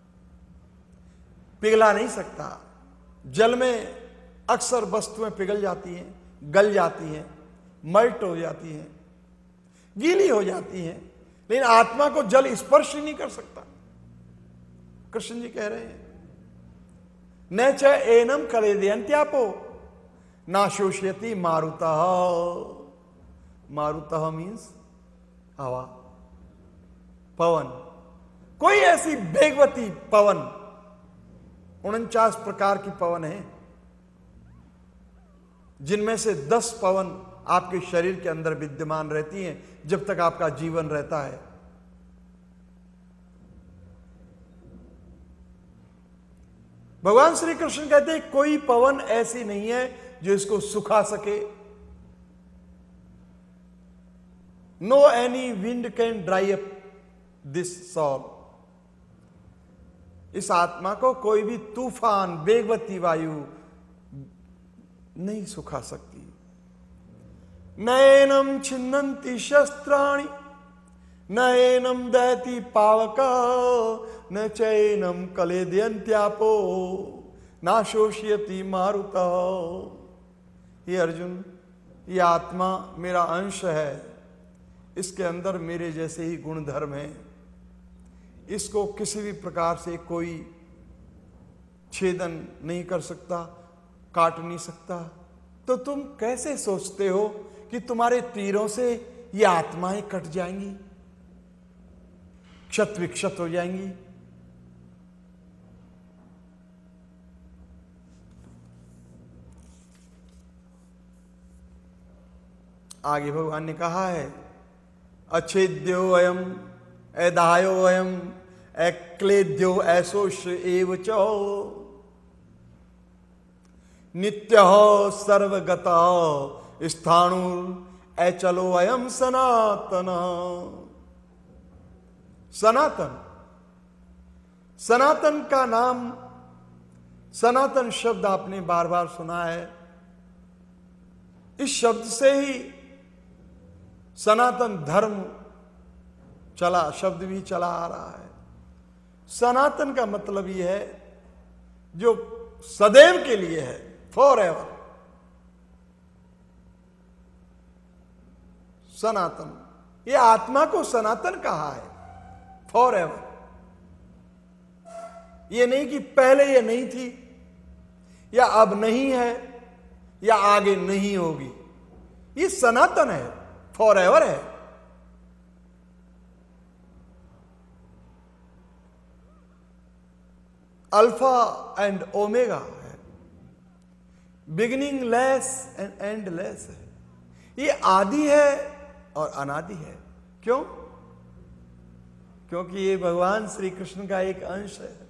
पिघला नहीं सकता। जल में अक्सर वस्तुएं पिघल जाती हैं, गल जाती हैं, मल्ट हो जाती हैं, गीली हो जाती हैं, लेकिन आत्मा को जल स्पर्श ही नहीं कर सकता। कृष्ण जी कह रहे हैं न च एनम कलेद्यन्त्यापो ना शोषयति मारुतः। मारुतः मीन्स हवा, पवन। कोई ऐसी वेगवती पवन, 49 प्रकार की पवन है, जिनमें से 10 पवन आपके शरीर के अंदर विद्यमान रहती हैं जब तक आपका जीवन रहता है। भगवान श्री कृष्ण कहते हैं कोई पवन ऐसी नहीं है जो इसको सुखा सके। No any wind can dry up this soul. इस आत्मा को कोई भी तूफान, वेगवती वायु नहीं सुखा सकती। नैनम छिन्नन्ति शस्त्राणि नैनम दहति पावका न चैनम कलेद्यन्त्यापो ना शोषयति मारुता। ये अर्जुन, ये आत्मा मेरा अंश है, इसके अंदर मेरे जैसे ही गुण धर्म हैं। इसको किसी भी प्रकार से कोई छेदन नहीं कर सकता, काट नहीं सकता। तो तुम कैसे सोचते हो कि तुम्हारे तीरों से ये आत्माएं कट जाएंगी, क्षत विक्षत हो जाएंगी? आगे भगवान ने कहा है अच्छेद्यो अयम एदायो अयम एक्लेद्यो ऐसोश एव चो नित्य सर्वगता स्थाणुर ऐचलो अयम सनातन। सनातन, सनातन का नाम, सनातन शब्द आपने बार बार सुना है। इस शब्द से ही सनातन धर्म चला, शब्द भी चला आ रहा है। सनातन का मतलब यह है जो सदैव के लिए है, फॉर एवर, सनातन, ये आत्मा को सनातन कहा है, फॉर एवर। ये नहीं कि पहले ये नहीं थी, या अब नहीं है, या आगे नहीं होगी। ये सनातन है, फॉर एवर है। अल्फा एंड ओमेगा है, beginning less and end less है। ये आदि है और अनादि है। क्यों? क्योंकि ये भगवान श्री कृष्ण का एक अंश है।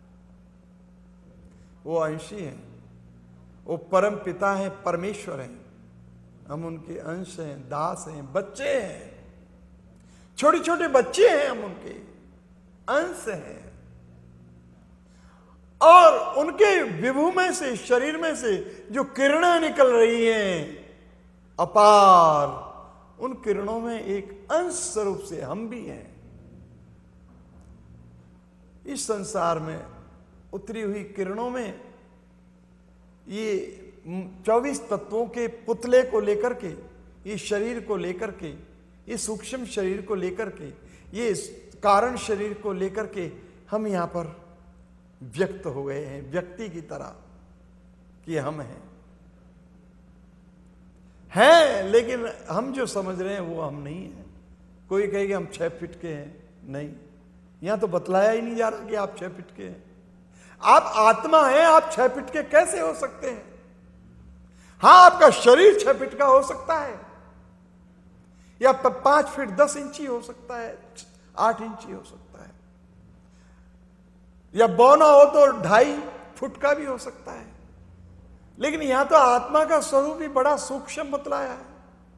वो अंशी है, वो परम पिता है, परमेश्वर है। हम उनके अंश हैं, दास हैं, बच्चे हैं, छोटे छोटे बच्चे हैं, हम उनके अंश हैं। और उनके विभू में से, शरीर में से जो किरणें निकल रही हैं अपार, उन किरणों में एक अंश स्वरूप से हम भी हैं। इस संसार में उतरी हुई किरणों में ये 24 तत्वों के पुतले को लेकर के, ये शरीर को लेकर के, ये सूक्ष्म शरीर को लेकर के, ये कारण शरीर को लेकर के हम यहां पर व्यक्त हो गए हैं, व्यक्ति की तरह कि हम हैं, लेकिन हम जो समझ रहे हैं वो हम नहीं हैं। कोई कहेगा हम 6 फीट के हैं, नहीं, यहां तो बतलाया ही नहीं जा रहा कि आप 6 फीट के हैं। आप आत्मा हैं, आप 6 फीट के कैसे हो सकते हैं? हां, आपका शरीर 6 फीट का हो सकता है, या 5 फीट 10 इंची हो सकता है, 8 इंची हो सकता है, या बौना हो तो 2.5 फुट का भी हो सकता है। लेकिन यहां तो आत्मा का स्वरूप ही बड़ा सूक्ष्म बतलाया है।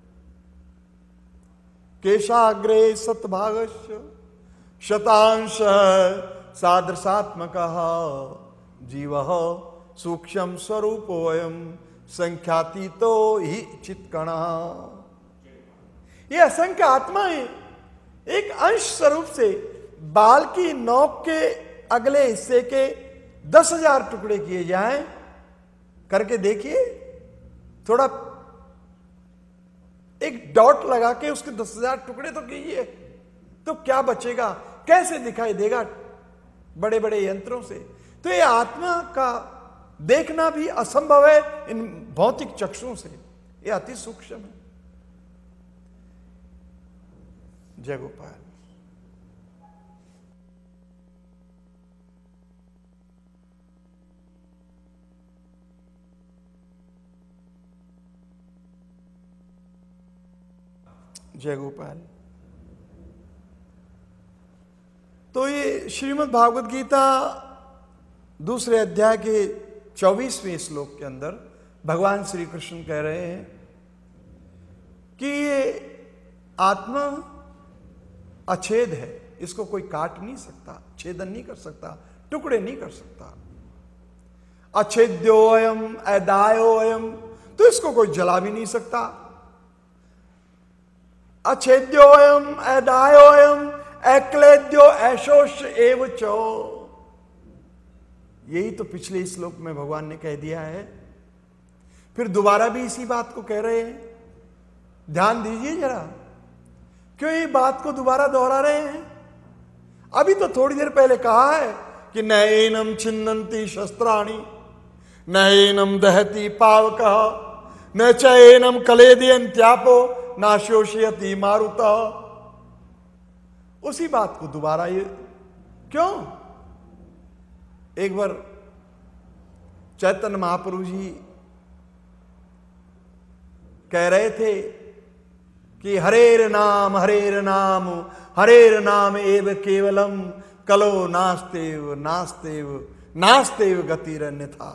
केशाग्रे सतभागस्य शतांश सादृशात्मक जीव सूक्ष्म स्वरूपोयम संख्यातीतो ही चित्कण। ये असंख्य आत्मा है, एक अंश स्वरूप से बाल की नोक के अगले हिस्से के 10,000 टुकड़े किए जाएं, करके देखिए, थोड़ा एक डॉट लगा के उसके 10,000 टुकड़े तो कीजिए, तो क्या बचेगा? कैसे दिखाई देगा बड़े बड़े यंत्रों से? तो ये आत्मा का देखना भी असंभव है इन भौतिक चक्षुओं से, ये अति सूक्ष्म है। जय गोपाल। जय गोपाल। तो ये श्रीमद् भागवत गीता दूसरे अध्याय के 24वें श्लोक के अंदर भगवान श्री कृष्ण कह रहे हैं कि ये आत्मा अछेद है, इसको कोई काट नहीं सकता, छेदन नहीं कर सकता, टुकड़े नहीं कर सकता। अछेद्योयम अदायोयम, तो इसको कोई जला भी नहीं सकता। अछेद्योयम अदायोयम अक्लेद्यो ऐशोष एव चो। यही तो पिछले श्लोक में भगवान ने कह दिया है, फिर दोबारा भी इसी बात को कह रहे हैं। ध्यान दीजिए जरा, क्यों ये बात को दोबारा दोहरा रहे हैं? अभी तो थोड़ी देर पहले कहा है कि न एनम छिन्नन्ति शस्त्राणि, न एनम दहति पावकः, न च एनम कलेदयन्त्यापो नाशोषयति मारुतः। उसी बात को दोबारा ये क्यों? एक बार चैतन्य महाप्रभु जी कह रहे थे कि हरेर नाम एव केवलम कलो नास्तेव नास्तेव नास्तेव गतिरन्यथा।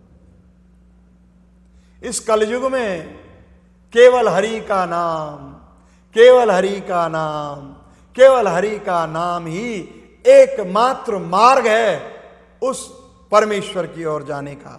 इस कलयुग में केवल हरि का नाम, केवल हरि का नाम, केवल हरि का नाम ही एकमात्र मार्ग है उस परमेश्वर की ओर जाने का।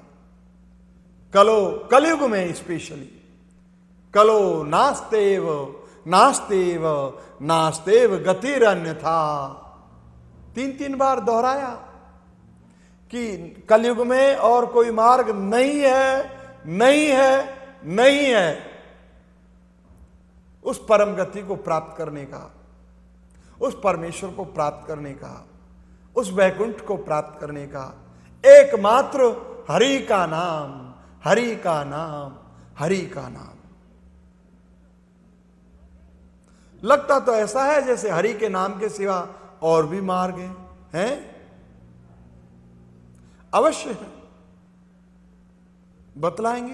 कलयुग में स्पेशली कलो नास्तेव नास्तेव नास्तेव गतिरन्यथा। 3 बार दोहराया कि कलयुग में और कोई मार्ग नहीं है, नहीं है, नहीं है। उस परम गति को प्राप्त करने का, उस परमेश्वर को प्राप्त करने का, उस वैकुंठ को प्राप्त करने का एकमात्र हरि का नाम, हरि का नाम, हरि का नाम। लगता तो ऐसा है जैसे हरि के नाम के सिवा और भी मार्ग हैं, अवश्य है, बतलाएंगे।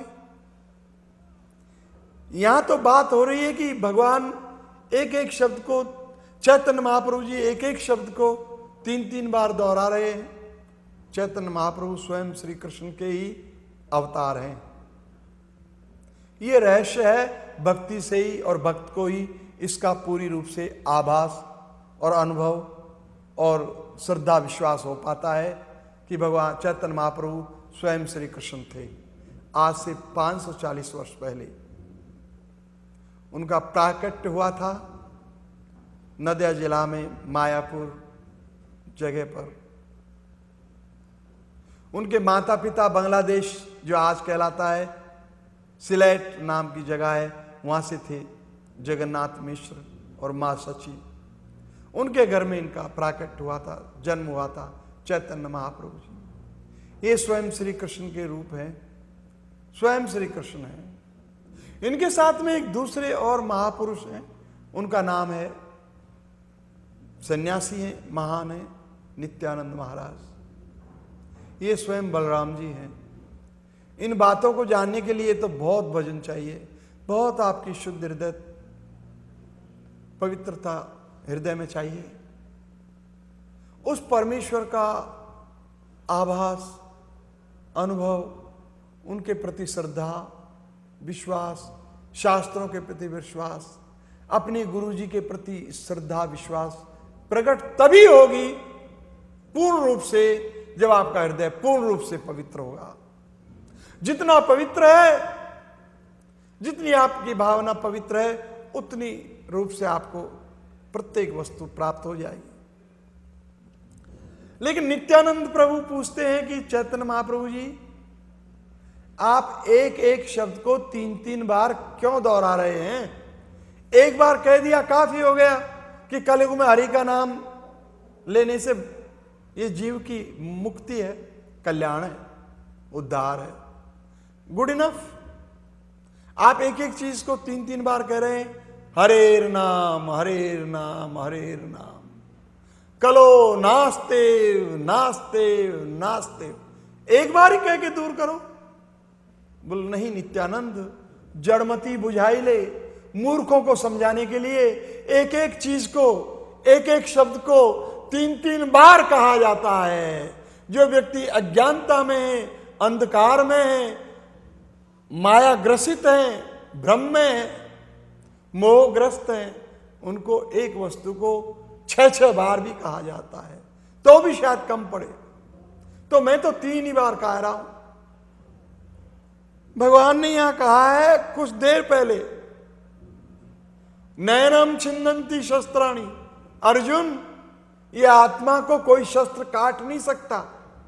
यहां तो बात हो रही है कि भगवान एक एक शब्द को, चैतन्य महाप्रभु जी एक एक शब्द को 3-3 बार दोहरा रहे हैं। चैतन्य महाप्रभु स्वयं श्री कृष्ण के ही अवतार हैं। ये रहस्य है भक्ति से ही और भक्त को ही इसका पूरी रूप से आभास और अनुभव और श्रद्धा विश्वास हो पाता है कि भगवान चैतन्य महाप्रभु स्वयं श्री कृष्ण थे। आज से 540 वर्ष पहले उनका प्राकट्य हुआ था नदिया जिला में मायापुर जगह पर। उनके माता पिता बांग्लादेश, जो आज कहलाता है सिलेट नाम की जगह है, वहां से थे जगन्नाथ मिश्र और मां सची। उनके घर में इनका प्राकट्य हुआ था, जन्म हुआ था चैतन्य महाप्रभु जी। ये स्वयं श्री कृष्ण के रूप हैं, स्वयं श्री कृष्ण हैं। इनके साथ में एक दूसरे और महापुरुष हैं, उनका नाम है, सन्यासी हैं, महान हैं, नित्यानंद महाराज। ये स्वयं बलराम जी हैं। इन बातों को जानने के लिए तो बहुत भजन चाहिए, बहुत आपकी शुद्ध हृदय, पवित्रता हृदय में चाहिए। उस परमेश्वर का आभास, अनुभव, उनके प्रति श्रद्धा, विश्वास, शास्त्रों के प्रति विश्वास, अपने गुरु जी के प्रति श्रद्धा विश्वास प्रकट तभी होगी पूर्ण रूप से जब आपका हृदय पूर्ण रूप से पवित्र होगा। जितना पवित्र है, जितनी आपकी भावना पवित्र है, उतनी रूप से आपको प्रत्येक वस्तु प्राप्त हो जाएगी। लेकिन नित्यानंद प्रभु पूछते हैं कि चैतन्य महाप्रभु जी, आप एक एक शब्द को 3-3 बार क्यों दोहरा रहे हैं? एक बार कह दिया काफी हो गया कि कलयुग में हरि का नाम लेने से ये जीव की मुक्ति है, कल्याण है, उद्धार है, गुड इनफ। आप एक एक चीज को 3-3 बार कह रहे हैं, हरेर नाम, हरेर नाम, हरेर नाम, कलो नास्ते नास्ते नास्ते। एक बार ही कह के दूर करो। बोल नहीं नित्यानंद, जड़मती बुझाई ले। मूर्खों को समझाने के लिए एक एक चीज को, एक एक शब्द को 3-3 बार कहा जाता है। जो व्यक्ति अज्ञानता में है, अंधकार में है, माया ग्रसित है, भ्रम में है, मोहग्रस्त है, उनको एक वस्तु को 6-6 बार भी कहा जाता है तो भी शायद कम पड़े। तो मैं तो 3 ही बार कह रहा हूं। भगवान ने यहां कहा है कुछ देर पहले, नैनम छिन्दन्ति शस्त्राणि। अर्जुन, ये आत्मा को कोई शस्त्र काट नहीं सकता।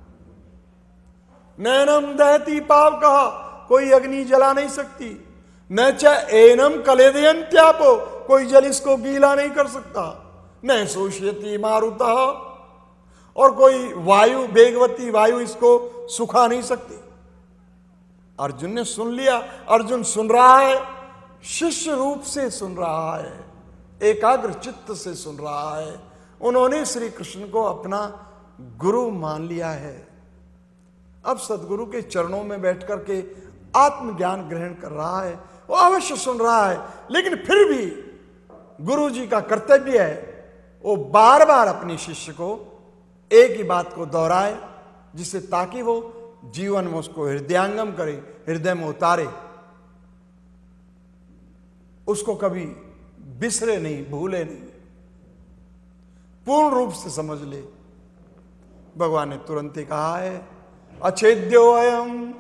नैनम दहती पावकः, कोई अग्नि जला नहीं सकती। न च एनम कलेदयन्त्यापो, कोई जल इसको गीला नहीं कर सकता। न शोष्यति मारुतः, और कोई वायु, वेगवती वायु इसको सुखा नहीं सकती। अर्जुन ने सुन लिया। अर्जुन सुन रहा है, शिष्य रूप से सुन रहा है, एकाग्र चित्त से सुन रहा है। उन्होंने श्री कृष्ण को अपना गुरु मान लिया है। अब सदगुरु के चरणों में बैठ करके आत्मज्ञान ग्रहण कर रहा है। वो अवश्य सुन रहा है, लेकिन फिर भी गुरु जी का कर्तव्य है वो बार बार अपने शिष्य को एक ही बात को दोहराए, जिससे ताकि वो जीवन में उसको हृदयांगम करे, हृदय में उतारे, उसको कभी बिसरे नहीं, भूले नहीं, पूर्ण रूप से समझ ले। भगवान ने तुरंत ही कहा है, अच्छेद्यो अयम,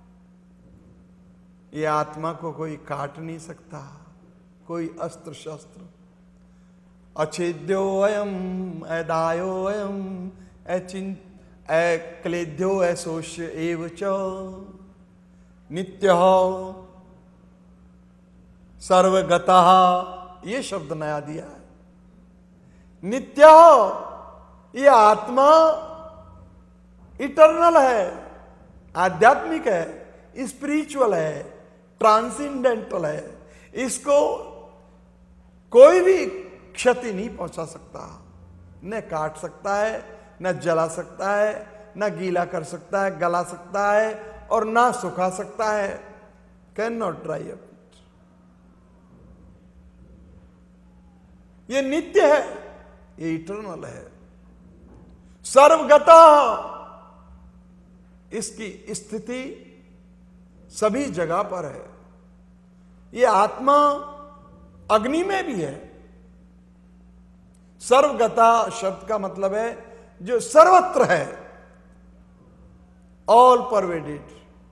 ये आत्मा को कोई काट नहीं सकता, कोई अस्त्र शस्त्र। अच्छेद्यो अयम अदायो अयम क्लेद्यो ऐशोष्य एव च नित्यः सर्वगतः, ये शब्द नया दिया है। नित्य, ये आत्मा इटर्नल है, आध्यात्मिक है, स्पिरिचुअल है, ट्रांसेंडेंटल है। इसको कोई भी क्षति नहीं पहुंचा सकता, न काट सकता है, न जला सकता है, न गीला कर सकता है, गला सकता है, और ना सुखा सकता है। Can not dry up. ये नित्य है, ये इटर्नल है। सर्वगता, इसकी स्थिति सभी जगह पर है। ये आत्मा अग्नि में भी है। सर्वगता शब्द का मतलब है जो सर्वत्र है, ऑल परवेडेड।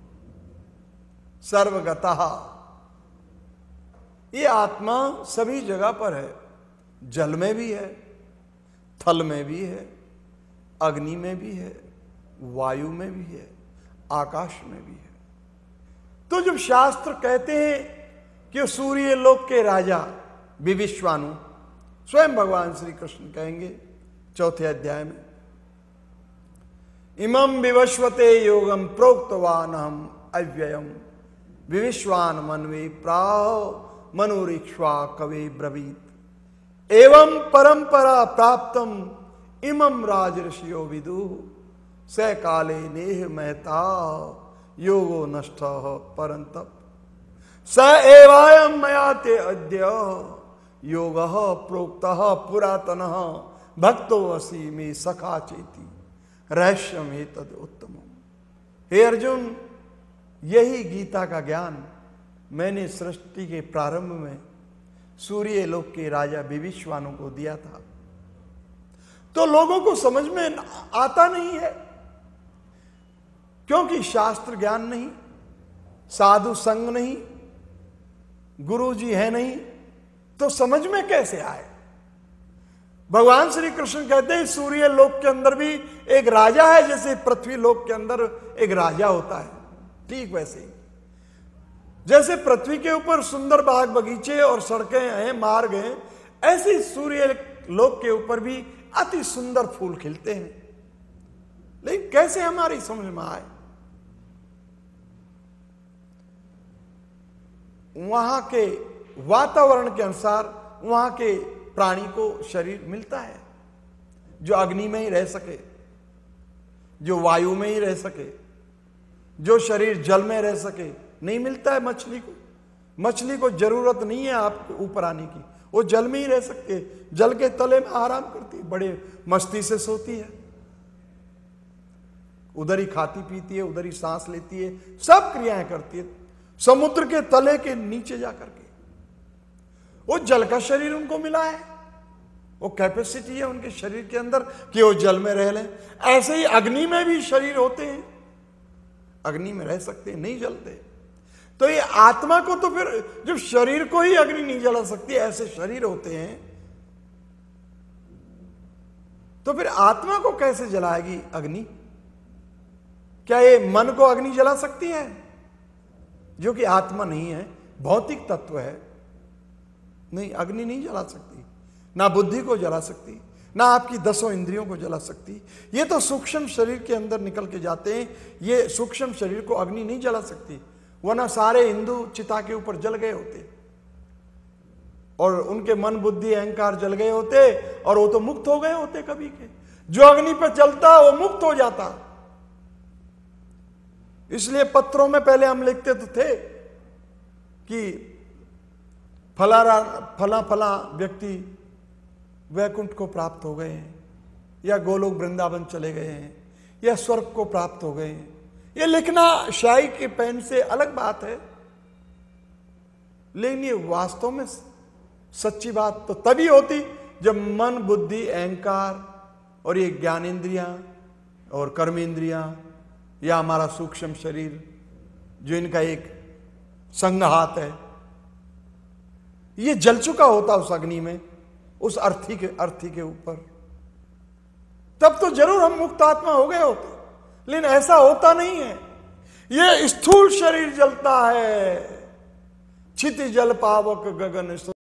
सर्वगता, ये आत्मा सभी जगह पर है। जल में भी है, थल में भी है, अग्नि में भी है, वायु में भी है, आकाश में भी है। तो जब शास्त्र कहते हैं कि सूर्य लोक के राजा विविश्वानु, स्वयं भगवान श्री कृष्ण कहेंगे 4थे अध्याय में, इमं विवस्वते योगम प्रोक्तवान हम अव्ययम विविश्वान मनवे प्राह मनुरीक्ष्वा कवे ब्रवीत एवं परंपरा प्राप्तम इमं राजऋषियो विदु स काले नेह महता योगो नष्ट परंतप स एवायम मयाते अद्य योग प्रोक्तः पुरातनः भक्तो असी में सखा चेती रहस्यम एतद उत्तमम्। हे अर्जुन, यही गीता का ज्ञान मैंने सृष्टि के प्रारंभ में सूर्य लोक के राजा विविश्वानु को दिया था। तो लोगों को समझ में आता नहीं है, क्योंकि शास्त्र ज्ञान नहीं, साधु संग नहीं, गुरु जी है नहीं, तो समझ में कैसे आए। भगवान श्री कृष्ण कहते हैं सूर्य लोक के अंदर भी एक राजा है, जैसे पृथ्वी लोक के अंदर एक राजा होता है, ठीक वैसे ही जैसे पृथ्वी के ऊपर सुंदर बाग बगीचे और सड़कें हैं, मार्ग हैं, ऐसे सूर्य लोक के ऊपर भी अति सुंदर फूल खिलते हैं। लेकिन कैसे हमारी समझ में आए। वहां के वातावरण के अनुसार वहां के प्राणी को शरीर मिलता है, जो अग्नि में ही रह सके, जो वायु में ही रह सके, जो शरीर जल में रह सके। नहीं मिलता है मछली को। मछली को जरूरत नहीं है आपको ऊपर आने की, वो जल में ही रह सकते, जल के तले में आराम करती है, बड़े मस्ती से सोती है, उधर ही खाती पीती है, उधर ही सांस लेती है, सब क्रियाएं करती है समुद्र के तले के नीचे जाकर के। वो जल का शरीर उनको मिला है, वो कैपेसिटी है उनके शरीर के अंदर कि वो जल में रह लें। ऐसे ही अग्नि में भी शरीर होते हैं, अग्नि में रह सकते हैं, नहीं जलते। तो ये आत्मा को तो फिर जब शरीर को ही अग्नि नहीं जला सकती, ऐसे शरीर होते हैं, तो फिर आत्मा को कैसे जलाएगी अग्नि। क्या ये मन को अग्नि जला सकती है, जो कि आत्मा नहीं है, भौतिक तत्व है। नहीं, अग्नि नहीं जला सकती, ना बुद्धि को जला सकती, ना आपकी 10 इंद्रियों को जला सकती। ये तो सूक्ष्म शरीर के अंदर निकल के जाते हैं, ये सूक्ष्म शरीर को अग्नि नहीं जला सकती, वरना सारे हिंदू चिता के ऊपर जल गए होते और उनके मन बुद्धि अहंकार जल गए होते और वो तो मुक्त हो गए होते कभी के। जो अग्नि पर चलता वो मुक्त हो जाता। इसलिए पत्रों में पहले हम लिखते तो थे कि फला फला व्यक्ति वैकुंठ को प्राप्त हो गए हैं, या गोलोक वृंदावन चले गए हैं, या स्वर्ग को प्राप्त हो गए हैं। ये लिखना शाही के पेन से अलग बात है, लेकिन ये वास्तव में सच्ची बात तो तभी होती जब मन बुद्धि अहंकार और ये ज्ञानेंद्रियां और कर्मेंद्रियां या हमारा सूक्ष्म शरीर जो इनका एक संघात है, ये जल चुका होता उस अग्नि में, उस अर्थी के ऊपर, तब तो जरूर हम मुक्त आत्मा हो गए होते। लेकिन ऐसा होता नहीं है। ये स्थूल शरीर जलता है, छिति जल पावक गगन